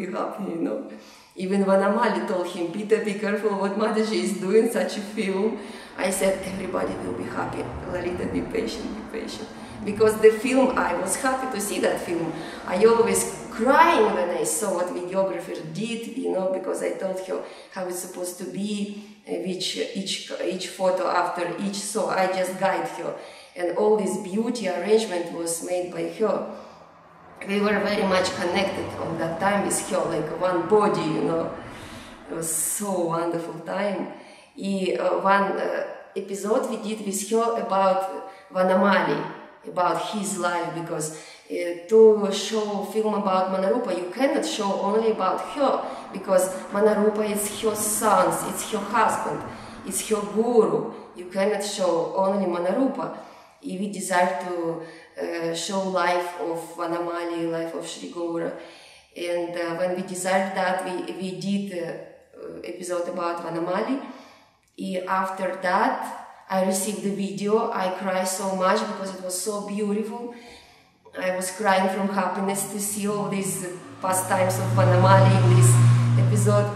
Even Vanamali told him, Peter, be careful what Mataji is doing, such a film. I said, everybody will be happy. Lalita, be patient, be patient. Because the film, I was happy to see that film. I always crying when I saw what videographer did, because I told her how it's supposed to be, each photo after each, so I just guide her. And all this beauty arrangement was made by her. We were very much connected on that time with her, like one body, It was so wonderful time. One episode we did with her about Vanamali, about his life, because to show film about Manarupa, you cannot show only about her, because Manarupa is her son, it's her husband, it's her guru. You cannot show only Manarupa. We desire to show life of Vanamali, life of Sri Gaura. And when we desired that, we did episode about Vanamali. After that, I received the video. I cried so much because it was so beautiful. I was crying from happiness to see all these pastimes of Vanamali in this episode.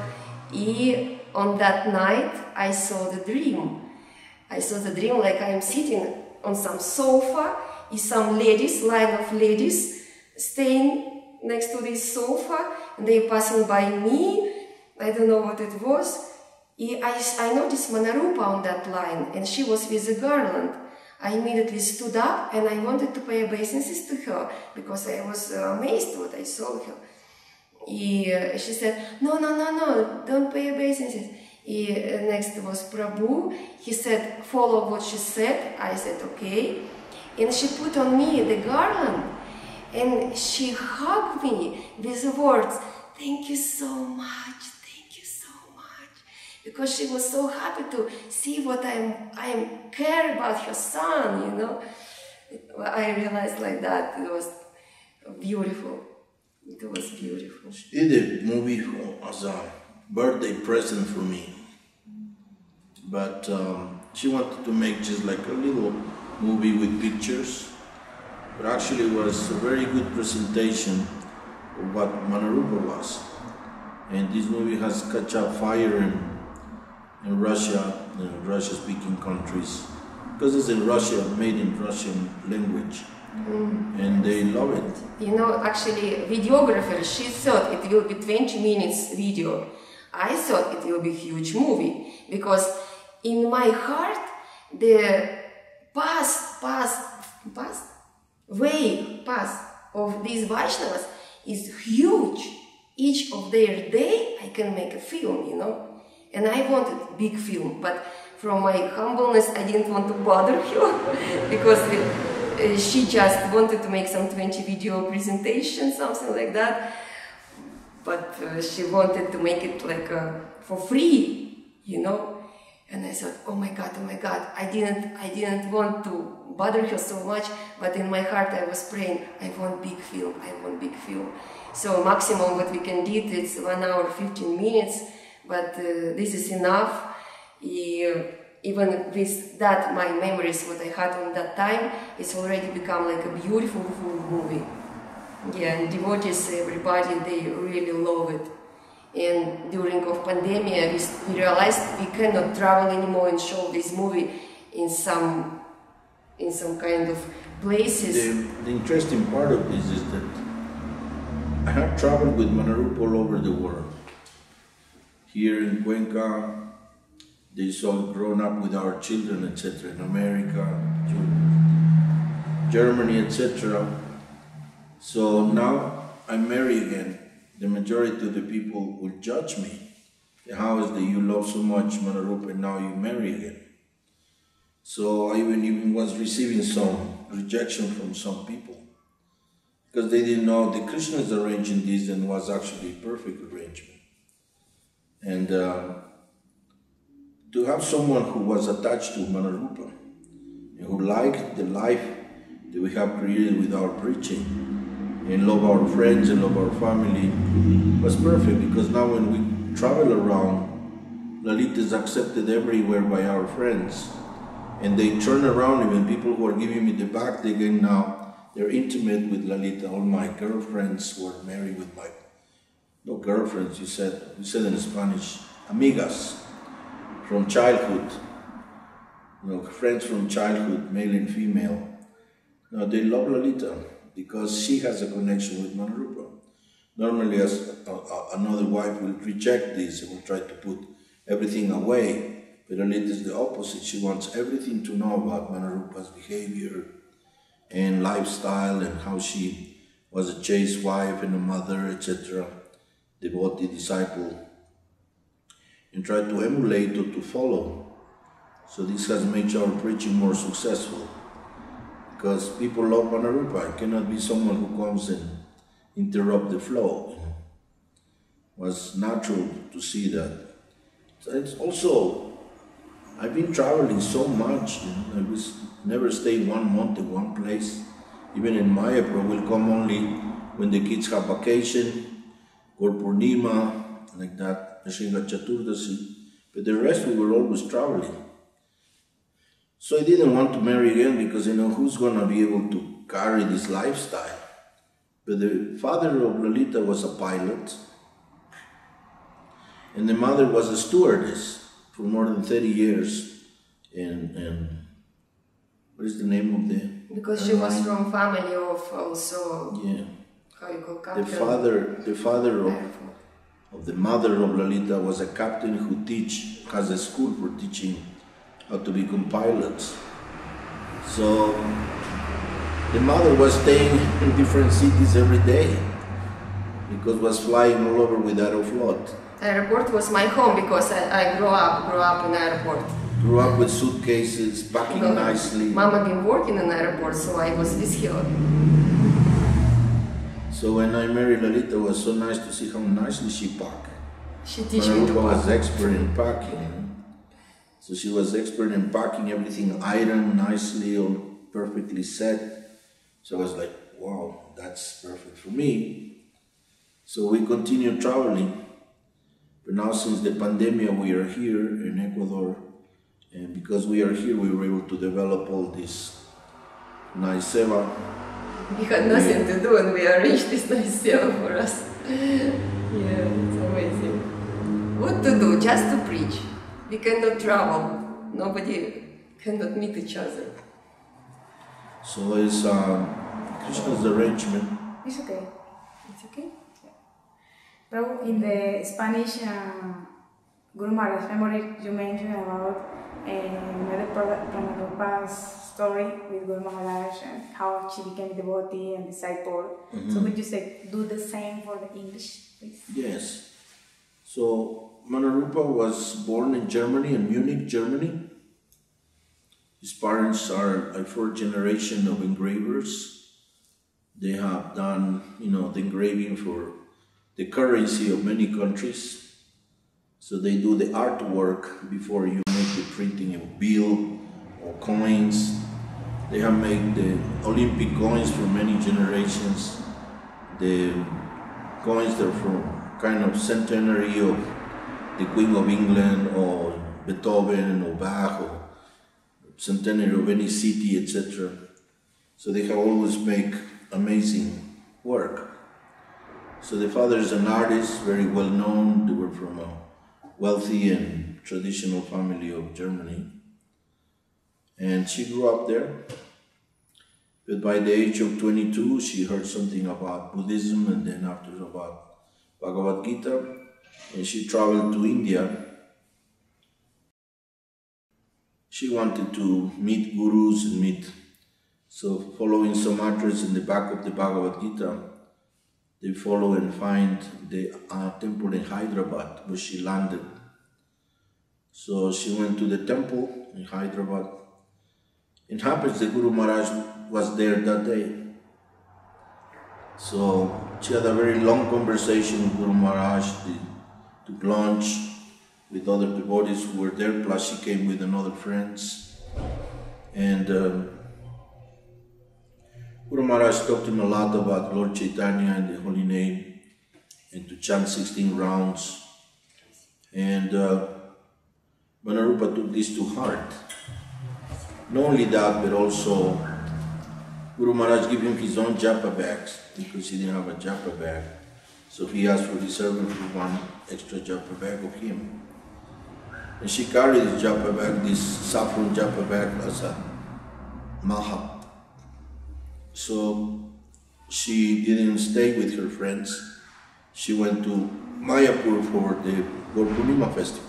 On that night, I saw the dream. I saw the dream like I am sitting on some sofa, some ladies, line of ladies, staying next to this sofa, and they passing by me. I don't know what it was. I noticed Manarupa on that line, and she was with a garland. I immediately stood up and I wanted to pay obeisances to her, because I was amazed what I saw her. She said, no, don't pay obeisances. Next was Prabhu. He said, follow what she said. I said, okay. And she put on me the garland, and she hugged me with the words, thank you so much, because she was so happy to see what I care about her son, I realized like that. It was beautiful. It was beautiful. She did a movie as a birthday present for me, but she wanted to make just like a little movie with pictures, but actually it was a very good presentation of what Manarupa was. And this movie has catch up fire in Russia, Russia-speaking countries, because it's in Russia, made in Russian language, and they love it. Actually, videographer, she thought it will be 20 minutes video. I thought it will be a huge movie, because in my heart, the past of these Vaishnavas is huge. Each of their day, I can make a film, And I wanted big film, but from my humbleness, I didn't want to bother her because she just wanted to make some 20 video presentation, something like that. But she wanted to make it like for free, you know. And I thought, oh my God, I didn't want to bother her so much, but in my heart I was praying, I want big film. So maximum what we can do is 1 hour 15 minutes, but this is enough. Even with that, my memories, what I had on that time, it's already become like a beautiful movie. Yeah, and devotees, everybody, they really love it. And during of pandemic, we realized we cannot travel anymore and show this movie in some kind of places. The interesting part of this is that I have traveled with Manarupa all over the world. Here in Cuenca, they saw grown up with our children, etc. In America, Germany, etc. So now I'm married again. The majority of the people will judge me. How is that you love so much Manarupa and now you marry again? So I even was receiving some rejection from some people because they didn't know the Krishna's arranging this and was actually a perfect arrangement. And to have someone who was attached to Manarupa and who liked the life that we have created with our preaching and love our friends and love our family was perfect, because now when we travel around, Lalita is accepted everywhere by our friends, and they turn around, even people who are giving me the back, they again now they're intimate with Lalita. All my girlfriends who are married with my, no girlfriends, you said in Spanish, amigas from childhood, friends from childhood, male and female. Now they love Lalita because she has a connection with Manarupa. Normally, as another wife will reject this and will try to put everything away, but Lalita is the opposite. She wants everything to know about Manarupa's behavior and lifestyle and how she was a chaste wife and a mother, etc., devotee, disciple, and try to emulate or to follow. So this has made our preaching more successful, because people love Manarupa. It cannot be someone who comes and interrupt the flow. It was natural to see that. So it's also, I've been traveling so much. I was never stay 1 month in one place. Even in Mayapur, we'll come only when the kids have vacation, or Purnima, like that, Nishinga Chaturdasi. But the rest we were always traveling. So I didn't want to marry again because, who's going to be able to carry this lifestyle? But the father of Lalita was a pilot, and the mother was a stewardess for more than 30 years. And what is the name of the... Because she was from family of also... Yeah. How you call captain? The father of the mother of Lalita was a captain who has a school for teaching how to become pilots. So the mother was staying in different cities every day because was flying all over with Aeroflot. Airport was my home because I grew up in airport. Grew up with suitcases, packing nicely. Mama been working in airport, so I was with her. So when I married Lalita, it was so nice to see how nicely she packed. She teach me to pack. was expert in packing. So she was expert in packing, everything ironed nicely, all perfectly set. So I was like, wow, that's perfect for me. So we continued traveling. But now since the pandemic, we are here in Ecuador. And because we are here, we were able to develop all this nice seva. We had nothing to do and we arranged this nice seva for us. Yeah, it's amazing. What to do? Just to preach. We cannot travel. Nobody cannot meet each other. So it's Krishna's arrangement. It's okay. It's okay? Yeah. Prabhu, in the Spanish Guru Maharaj memory, you mentioned about Mother Prabhupada's story with Guru Maharaj and how she became a devotee and disciple. So would you say do the same for the English, please? Yes. So Manarupa was born in Germany, in Munich, Germany. His parents are a fourth generation of engravers. They have done, the engraving for the currency of many countries. So they do the artwork before you make the printing of bill or coins. They have made the Olympic coins for many generations. The coins that are from kind of centenary of the Queen of England or Beethoven or Bach or centenary of any city, etc. So they have always made amazing work. So the father is an artist, very well known. They were from a wealthy and traditional family of Germany. And she grew up there. But by the age of 22, she heard something about Buddhism and then after about Bhagavad Gita. And she traveled to India. She wanted to meet gurus and so following some address in the back of the Bhagavad Gita, they follow and find the temple in Hyderabad where she landed. So she went to the temple in Hyderabad. It happens the Guru Maharaj was there that day. So she had a very long conversation with Guru Maharaj, took lunch with other devotees who were there, plus she came with another friends. And Guru Maharaj talked to him a lot about Lord Chaitanya and the holy name, and to chant 16 rounds. And Manarupa took this to heart. Not only that, but also Guru Maharaj gave him his own japa bags because he didn't have a japa bag. So he asked for his servant for one extra japa bag of him. And she carried this japa bag, this saffron japa bag as a maha. So she didn't stay with her friends. She went to Mayapur for the Gaur Purnima festival.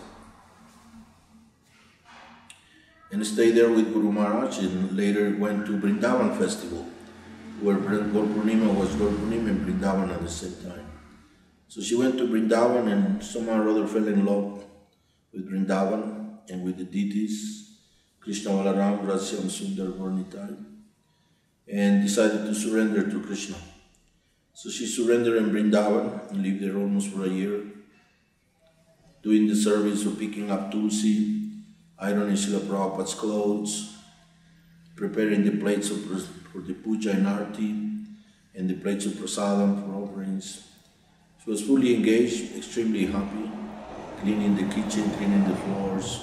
And stayed there with Guru Maharaj, and later went to Vrindavan festival, where Gaur Purnima was Gaur Purnima and Vrindavan at the same time. So she went to Vrindavan and somehow or other fell in love with Vrindavan and with the deities, Krishna Balaram, Radhyam, Sundar, Varnitai, and decided to surrender to Krishna. So she surrendered in Vrindavan and lived there almost for a year, doing the service of picking up tulsi, ironing Srila Prabhupada's clothes, preparing the plates for the puja and arti, and the plates of prasadam for offerings. She was fully engaged, extremely happy, cleaning the kitchen, cleaning the floors,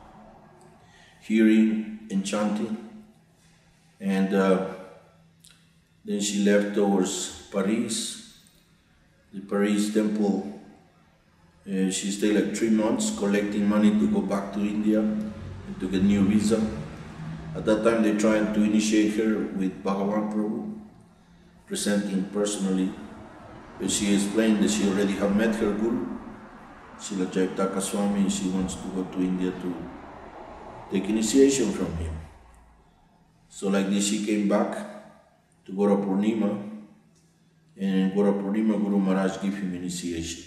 hearing and chanting. And then she left towards Paris, the Paris temple. She stayed like 3 months collecting money to go back to India and to get new visa. At that time they tried to initiate her with Bhagavan Prabhu, presenting personally. But she explained that she already had met her Guru, Srila Jayapataka Swami, and she wants to go to India to take initiation from him. So like this she came back to Gaura Purnima, and in Gaura Purnima Guru Maharaj gave him initiation.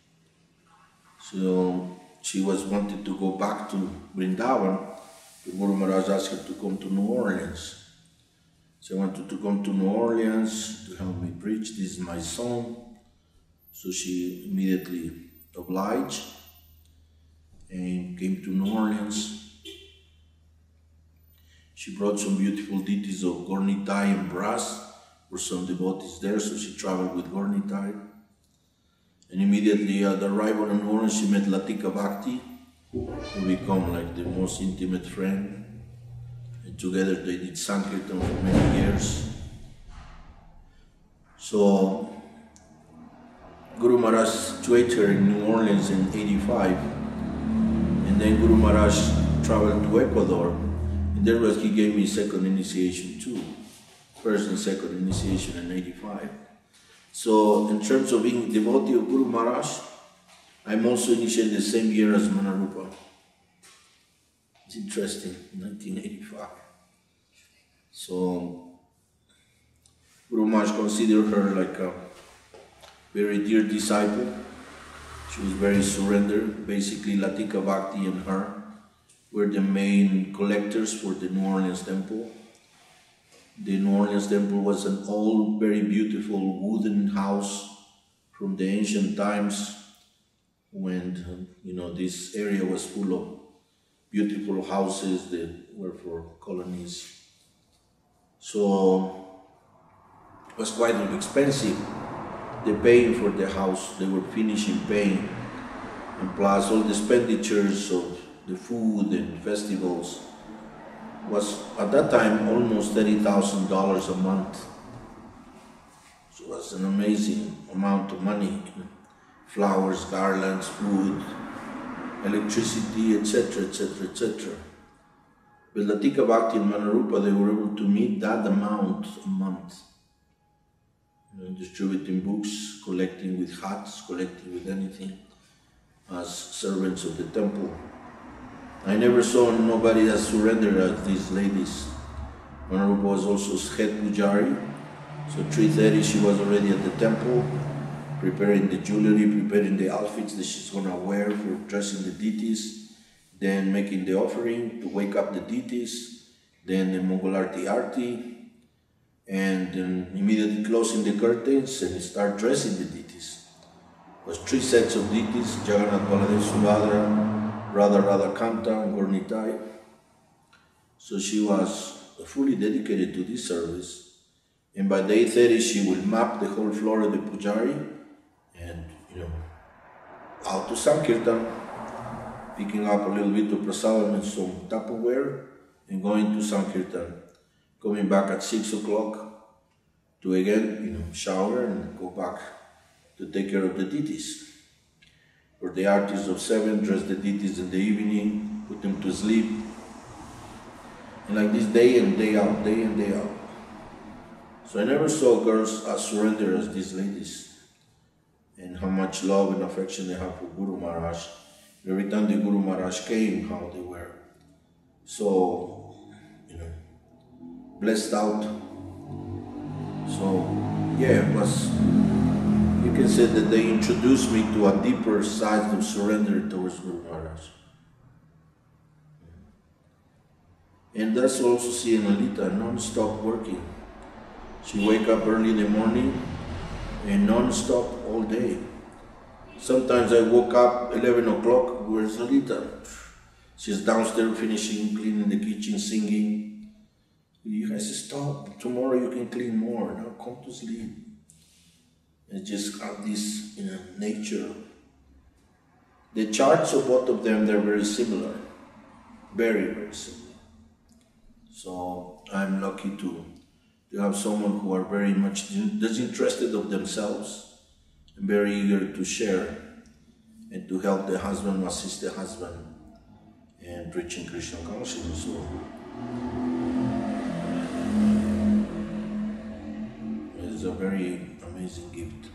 So she wanted to go back to Vrindavan, but Guru Maharaj asked her to come to New Orleans. She wanted to come to New Orleans to help me preach. This is my son. So she immediately obliged and came to New Orleans. She brought some beautiful deities of Gornitai and Brass. There were some devotees there, so she traveled with Gornitai. And immediately at the arrival in New Orleans, she met Latika Bhakti, who became like the most intimate friend. And together they did Sankirtan for many years. So Guru Maharaj situated her in New Orleans in '85. And then Guru Maharaj traveled to Ecuador. And there he gave me second initiation too. First and second initiation in '85. So in terms of being devotee of Guru Maharaj, I'm also initiated the same year as Manarupa. It's interesting, 1985. So Guru Maharaj considered her like a very dear disciple. She was very surrendered. Basically, Latika Bhakti and her were the main collectors for the New Orleans Temple. The New Orleans Temple was an old, very beautiful wooden house from the ancient times when, this area was full of beautiful houses that were for colonies. So it was quite expensive. The paying for the house, they were finishing paying, and plus all the expenditures of the food and festivals was at that time almost $30,000 a month. So it was an amazing amount of money. Flowers, garlands, food, electricity, etc., etc., etc. With Latika Bhakti and Manarupa, they were able to meet that amount a month. Distributing books, collecting with hats, collecting with anything, as servants of the temple. I never saw nobody as surrendered as these ladies. Manarupa was also head pujari, so 3:30 she was already at the temple, preparing the jewelry, preparing the outfits that she's going to wear for dressing the deities, then making the offering to wake up the deities, then the Mangalarti Arti, and then immediately closing the curtains and start dressing the deities. It was 3 sets of deities, Jagannath, Baladev, Subhadra, Radha Kanta, and Gornitai. So she was fully dedicated to this service. And by day 30, she will map the whole floor of the Pujari and, out to Sankirtan, picking up a little bit of prasadam and some Tupperware and going to Sankirtan, coming back at 6 o'clock to again, shower and go back to take care of the deities. For the artists of 7, dress the deities in the evening, put them to sleep. And like this day in, day out, day in, day out. So I never saw girls as surrendered as these ladies, and how much love and affection they have for Guru Maharaj. Every time the Guru Maharaj came, how they were so, blessed out. So, yeah, it was, you can say that they introduced me to a deeper side of surrender towards Guru Maharaj. And that's also seeing Alita non-stop working. She wake up early in the morning and non-stop all day. Sometimes I woke up 11 o'clock, where's Alita? She's downstairs finishing cleaning the kitchen, singing. I said, stop, tomorrow you can clean more, now come to sleep. And just have this nature. The charts of both of them, they're very similar. Very, very similar. So I'm lucky to have someone who are very much disinterested of themselves and very eager to share and to help the husband, assist the husband in preaching Krishna consciousness. So it's a very amazing gift.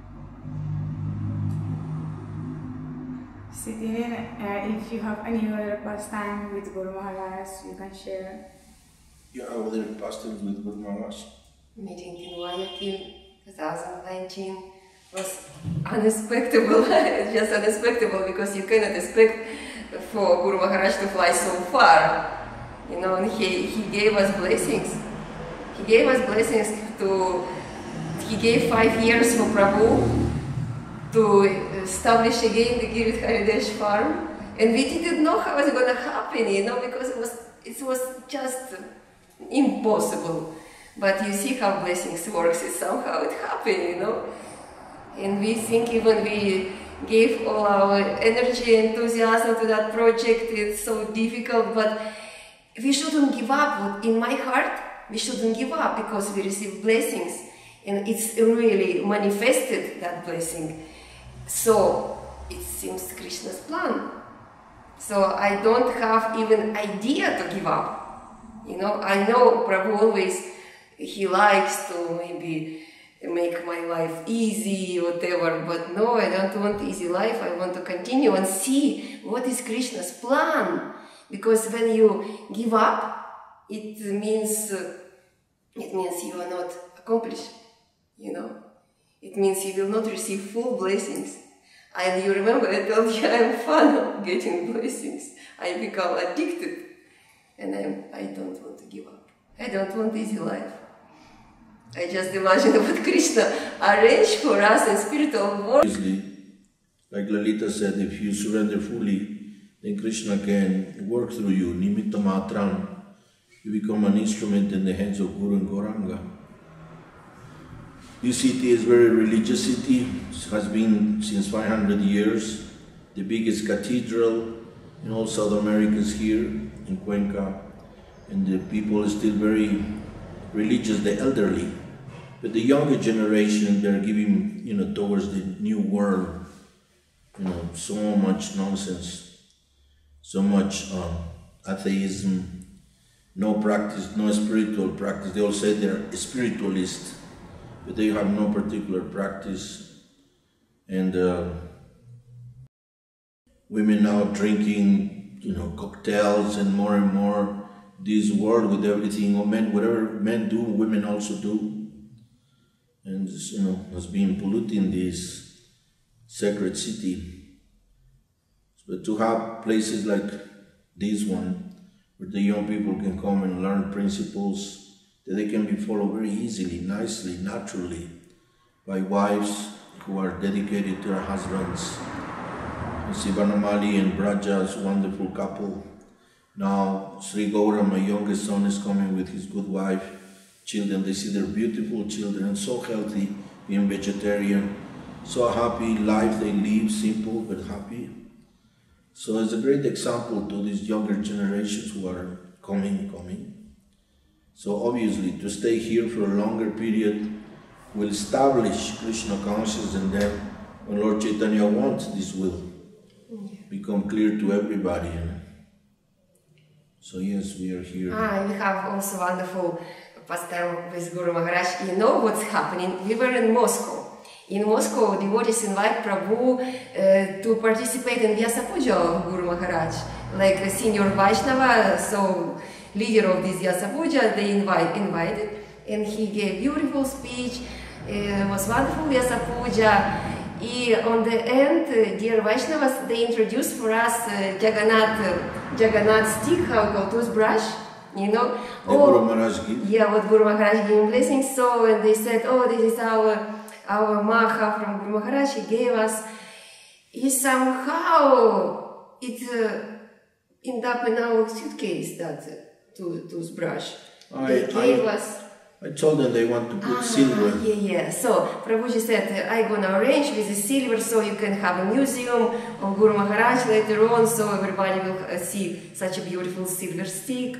Siddhi, if you have any other pastime with Guru Maharaj, you can share. Yeah, other pastimes with Guru Maharaj. Meeting in Guayaquil 2019 was unexpected, just unexpected, because you cannot expect for Guru Maharaj to fly so far. And he gave us blessings. He gave us blessings he gave 5 years for Prabhu to establish again the Girit Haridesh farm. And we didn't know how it was going to happen, because it was just impossible. But you see how blessings works, somehow it happened, And we think even we gave all our energy, enthusiasm to that project, it's so difficult, but we shouldn't give up. In my heart, we shouldn't give up because we receive blessings and it's really manifested, that blessing. So it seems Krishna's plan. So I don't have even idea to give up. I know Prabhu always, he likes to maybe make my life easy, whatever, but no, I don't want easy life. I want to continue and see what is Krishna's plan. Because when you give up, it means you are not accomplished, It means you will not receive full blessings. And you remember I told you I'm fan of getting blessings. I become addicted. And I don't want to give up. I don't want easy life. I just imagine what Krishna arranged for us in spiritual world. Like Lalita said, if you surrender fully, then Krishna can work through you. Nimitta Matram. You become an instrument in the hands of Guru and Gauranga. This city is a very religious city. It has been since 500 years. The biggest cathedral in all South America is here in Cuenca. And the people are still very religious, the elderly. But the younger generation, they're giving, towards the new world, so much nonsense, so much atheism, no practice, no spiritual practice. They all say they're spiritualists, but they have no particular practice. And women now drinking, cocktails and more this world with everything. Or men, whatever men do, women also do. And has been polluting this sacred city. But to have places like this one, where the young people can come and learn principles that they can be followed very easily, nicely, naturally, by wives who are dedicated to their husbands. You see Banamali and Braja's wonderful couple. Now Sri Gaura, my youngest son, is coming with his good wife. Children, they see their beautiful children, so healthy, being vegetarian, so happy life they live, simple but happy. So it's a great example to these younger generations who are coming. So obviously, to stay here for a longer period will establish Krishna consciousness, and then when Lord Chaitanya wants, this will become clear to everybody. So yes, we are here. We have also wonderful pastime with Guru Maharaj. You know what's happening? We were in Moscow. In Moscow, devotees invite Prabhu to participate in Vyasa Puja of Guru Maharaj. Like a senior Vaishnava, so leader of this Vyasa Puja, they invited. And he gave beautiful speech. It was wonderful Vyasa Puja. And on the end, dear Vaishnavas, they introduced for us Jagannath stick, how we call toothbrush. Guru Maharaj gave? Yeah, what Guru Maharaj gave blessings. So, and they said, this is our Maha from Guru Maharaj, he gave us. Somehow it ended up in our suitcase, that toothbrush. They gave us. I told them they want to put silver. Yeah. So Prabhuji said, I'm gonna arrange with the silver so you can have a museum of Guru Maharaj later on, so everybody will see such a beautiful silver stick.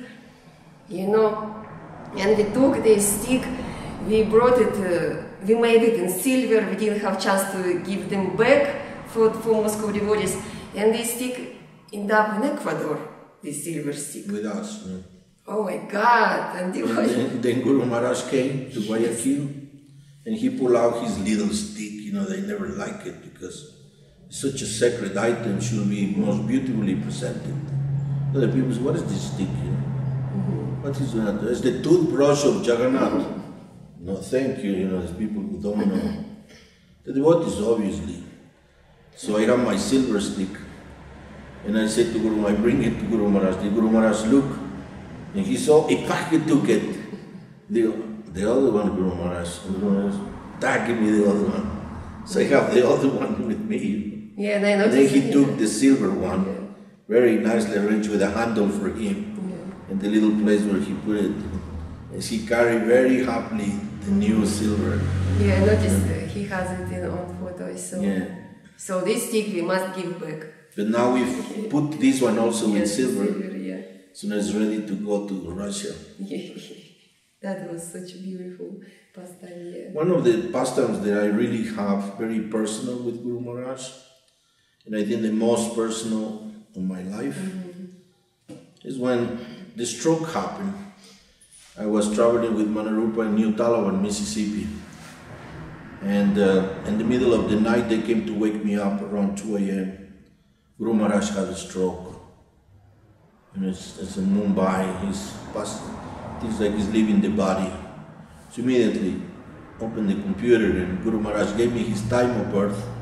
And we took this stick, we brought it, we made it in silver, we didn't have chance to give them back for Moscow devotees, and this stick ended up in Ecuador, this silver stick. With us. Yeah. Oh my God! And then Guru Maharaj came to Guayaquil, and he pulled out his little stick. They never like it because such a sacred item should be most beautifully presented. The people say, "What is this stick?" What is that? It's the toothbrush of Jagannath. No, thank you. There's people who don't know. The devotees, obviously. So I have my silver stick, and I said to Guru, I bring it to Guru Maharaj. The Guru Maharaj look. And he saw, he took it. The other one, Guru Maharaj. And Guru Maharaj, give me the other one. So I have the other one with me. Yeah, and then he took the silver one, very nicely arranged with a handle for him, and the little place where he put it. And he carried very happily the new silver. Yeah, I noticed he has it on photos. So this stick we must give back. But now we've put this one also with silver. So now it's ready to go to Russia. That was such a beautiful pastime. One of the pastimes that I really have very personal with Guru Maharaj, and I think the most personal in my life, is when the stroke happened. I was traveling with Manarupa in New Talawan, Mississippi. And in the middle of the night, they came to wake me up around 2 a.m. Guru Maharaj had a stroke. And it's in Mumbai, he's things like he's leaving the body. So immediately opened the computer and Guru Maharaj gave me his time of birth,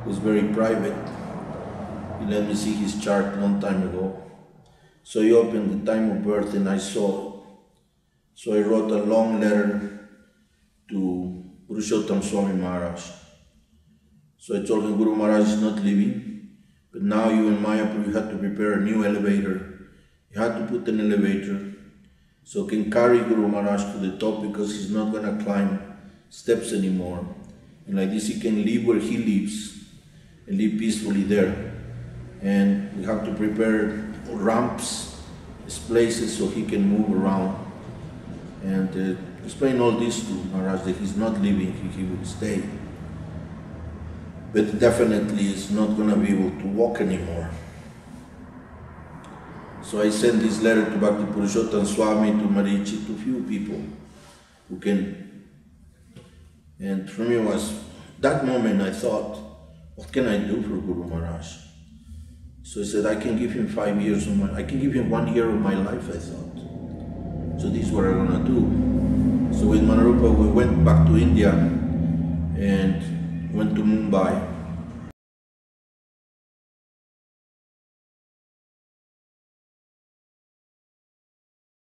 was very private. He let me see his chart a long time ago. So he opened the time of birth and I saw it. So I wrote a long letter to Purushottam Swami Maharaj. So I told him, Guru Maharaj is not living, but now you in Mayapur, you have to prepare a new elevator. You have to put an elevator so can carry Guru Maharaj to the top, because he's not going to climb steps anymore. And like this he can live where he lives and live peacefully there. And we have to prepare ramps, places so he can move around. And explain all this to Maharaj, that he's not leaving, he will stay. But definitely is not going to be able to walk anymore. So I sent this letter to Bhakti Purushottam Swami, to Marichi, to few people who can. And for me was, that moment I thought, what can I do for Guru Maharaj? So I said, I can give him 5 years of I can give him 1 year of my life, I thought. So this is what I'm gonna do. So with Manarupa we went back to India and went to Mumbai.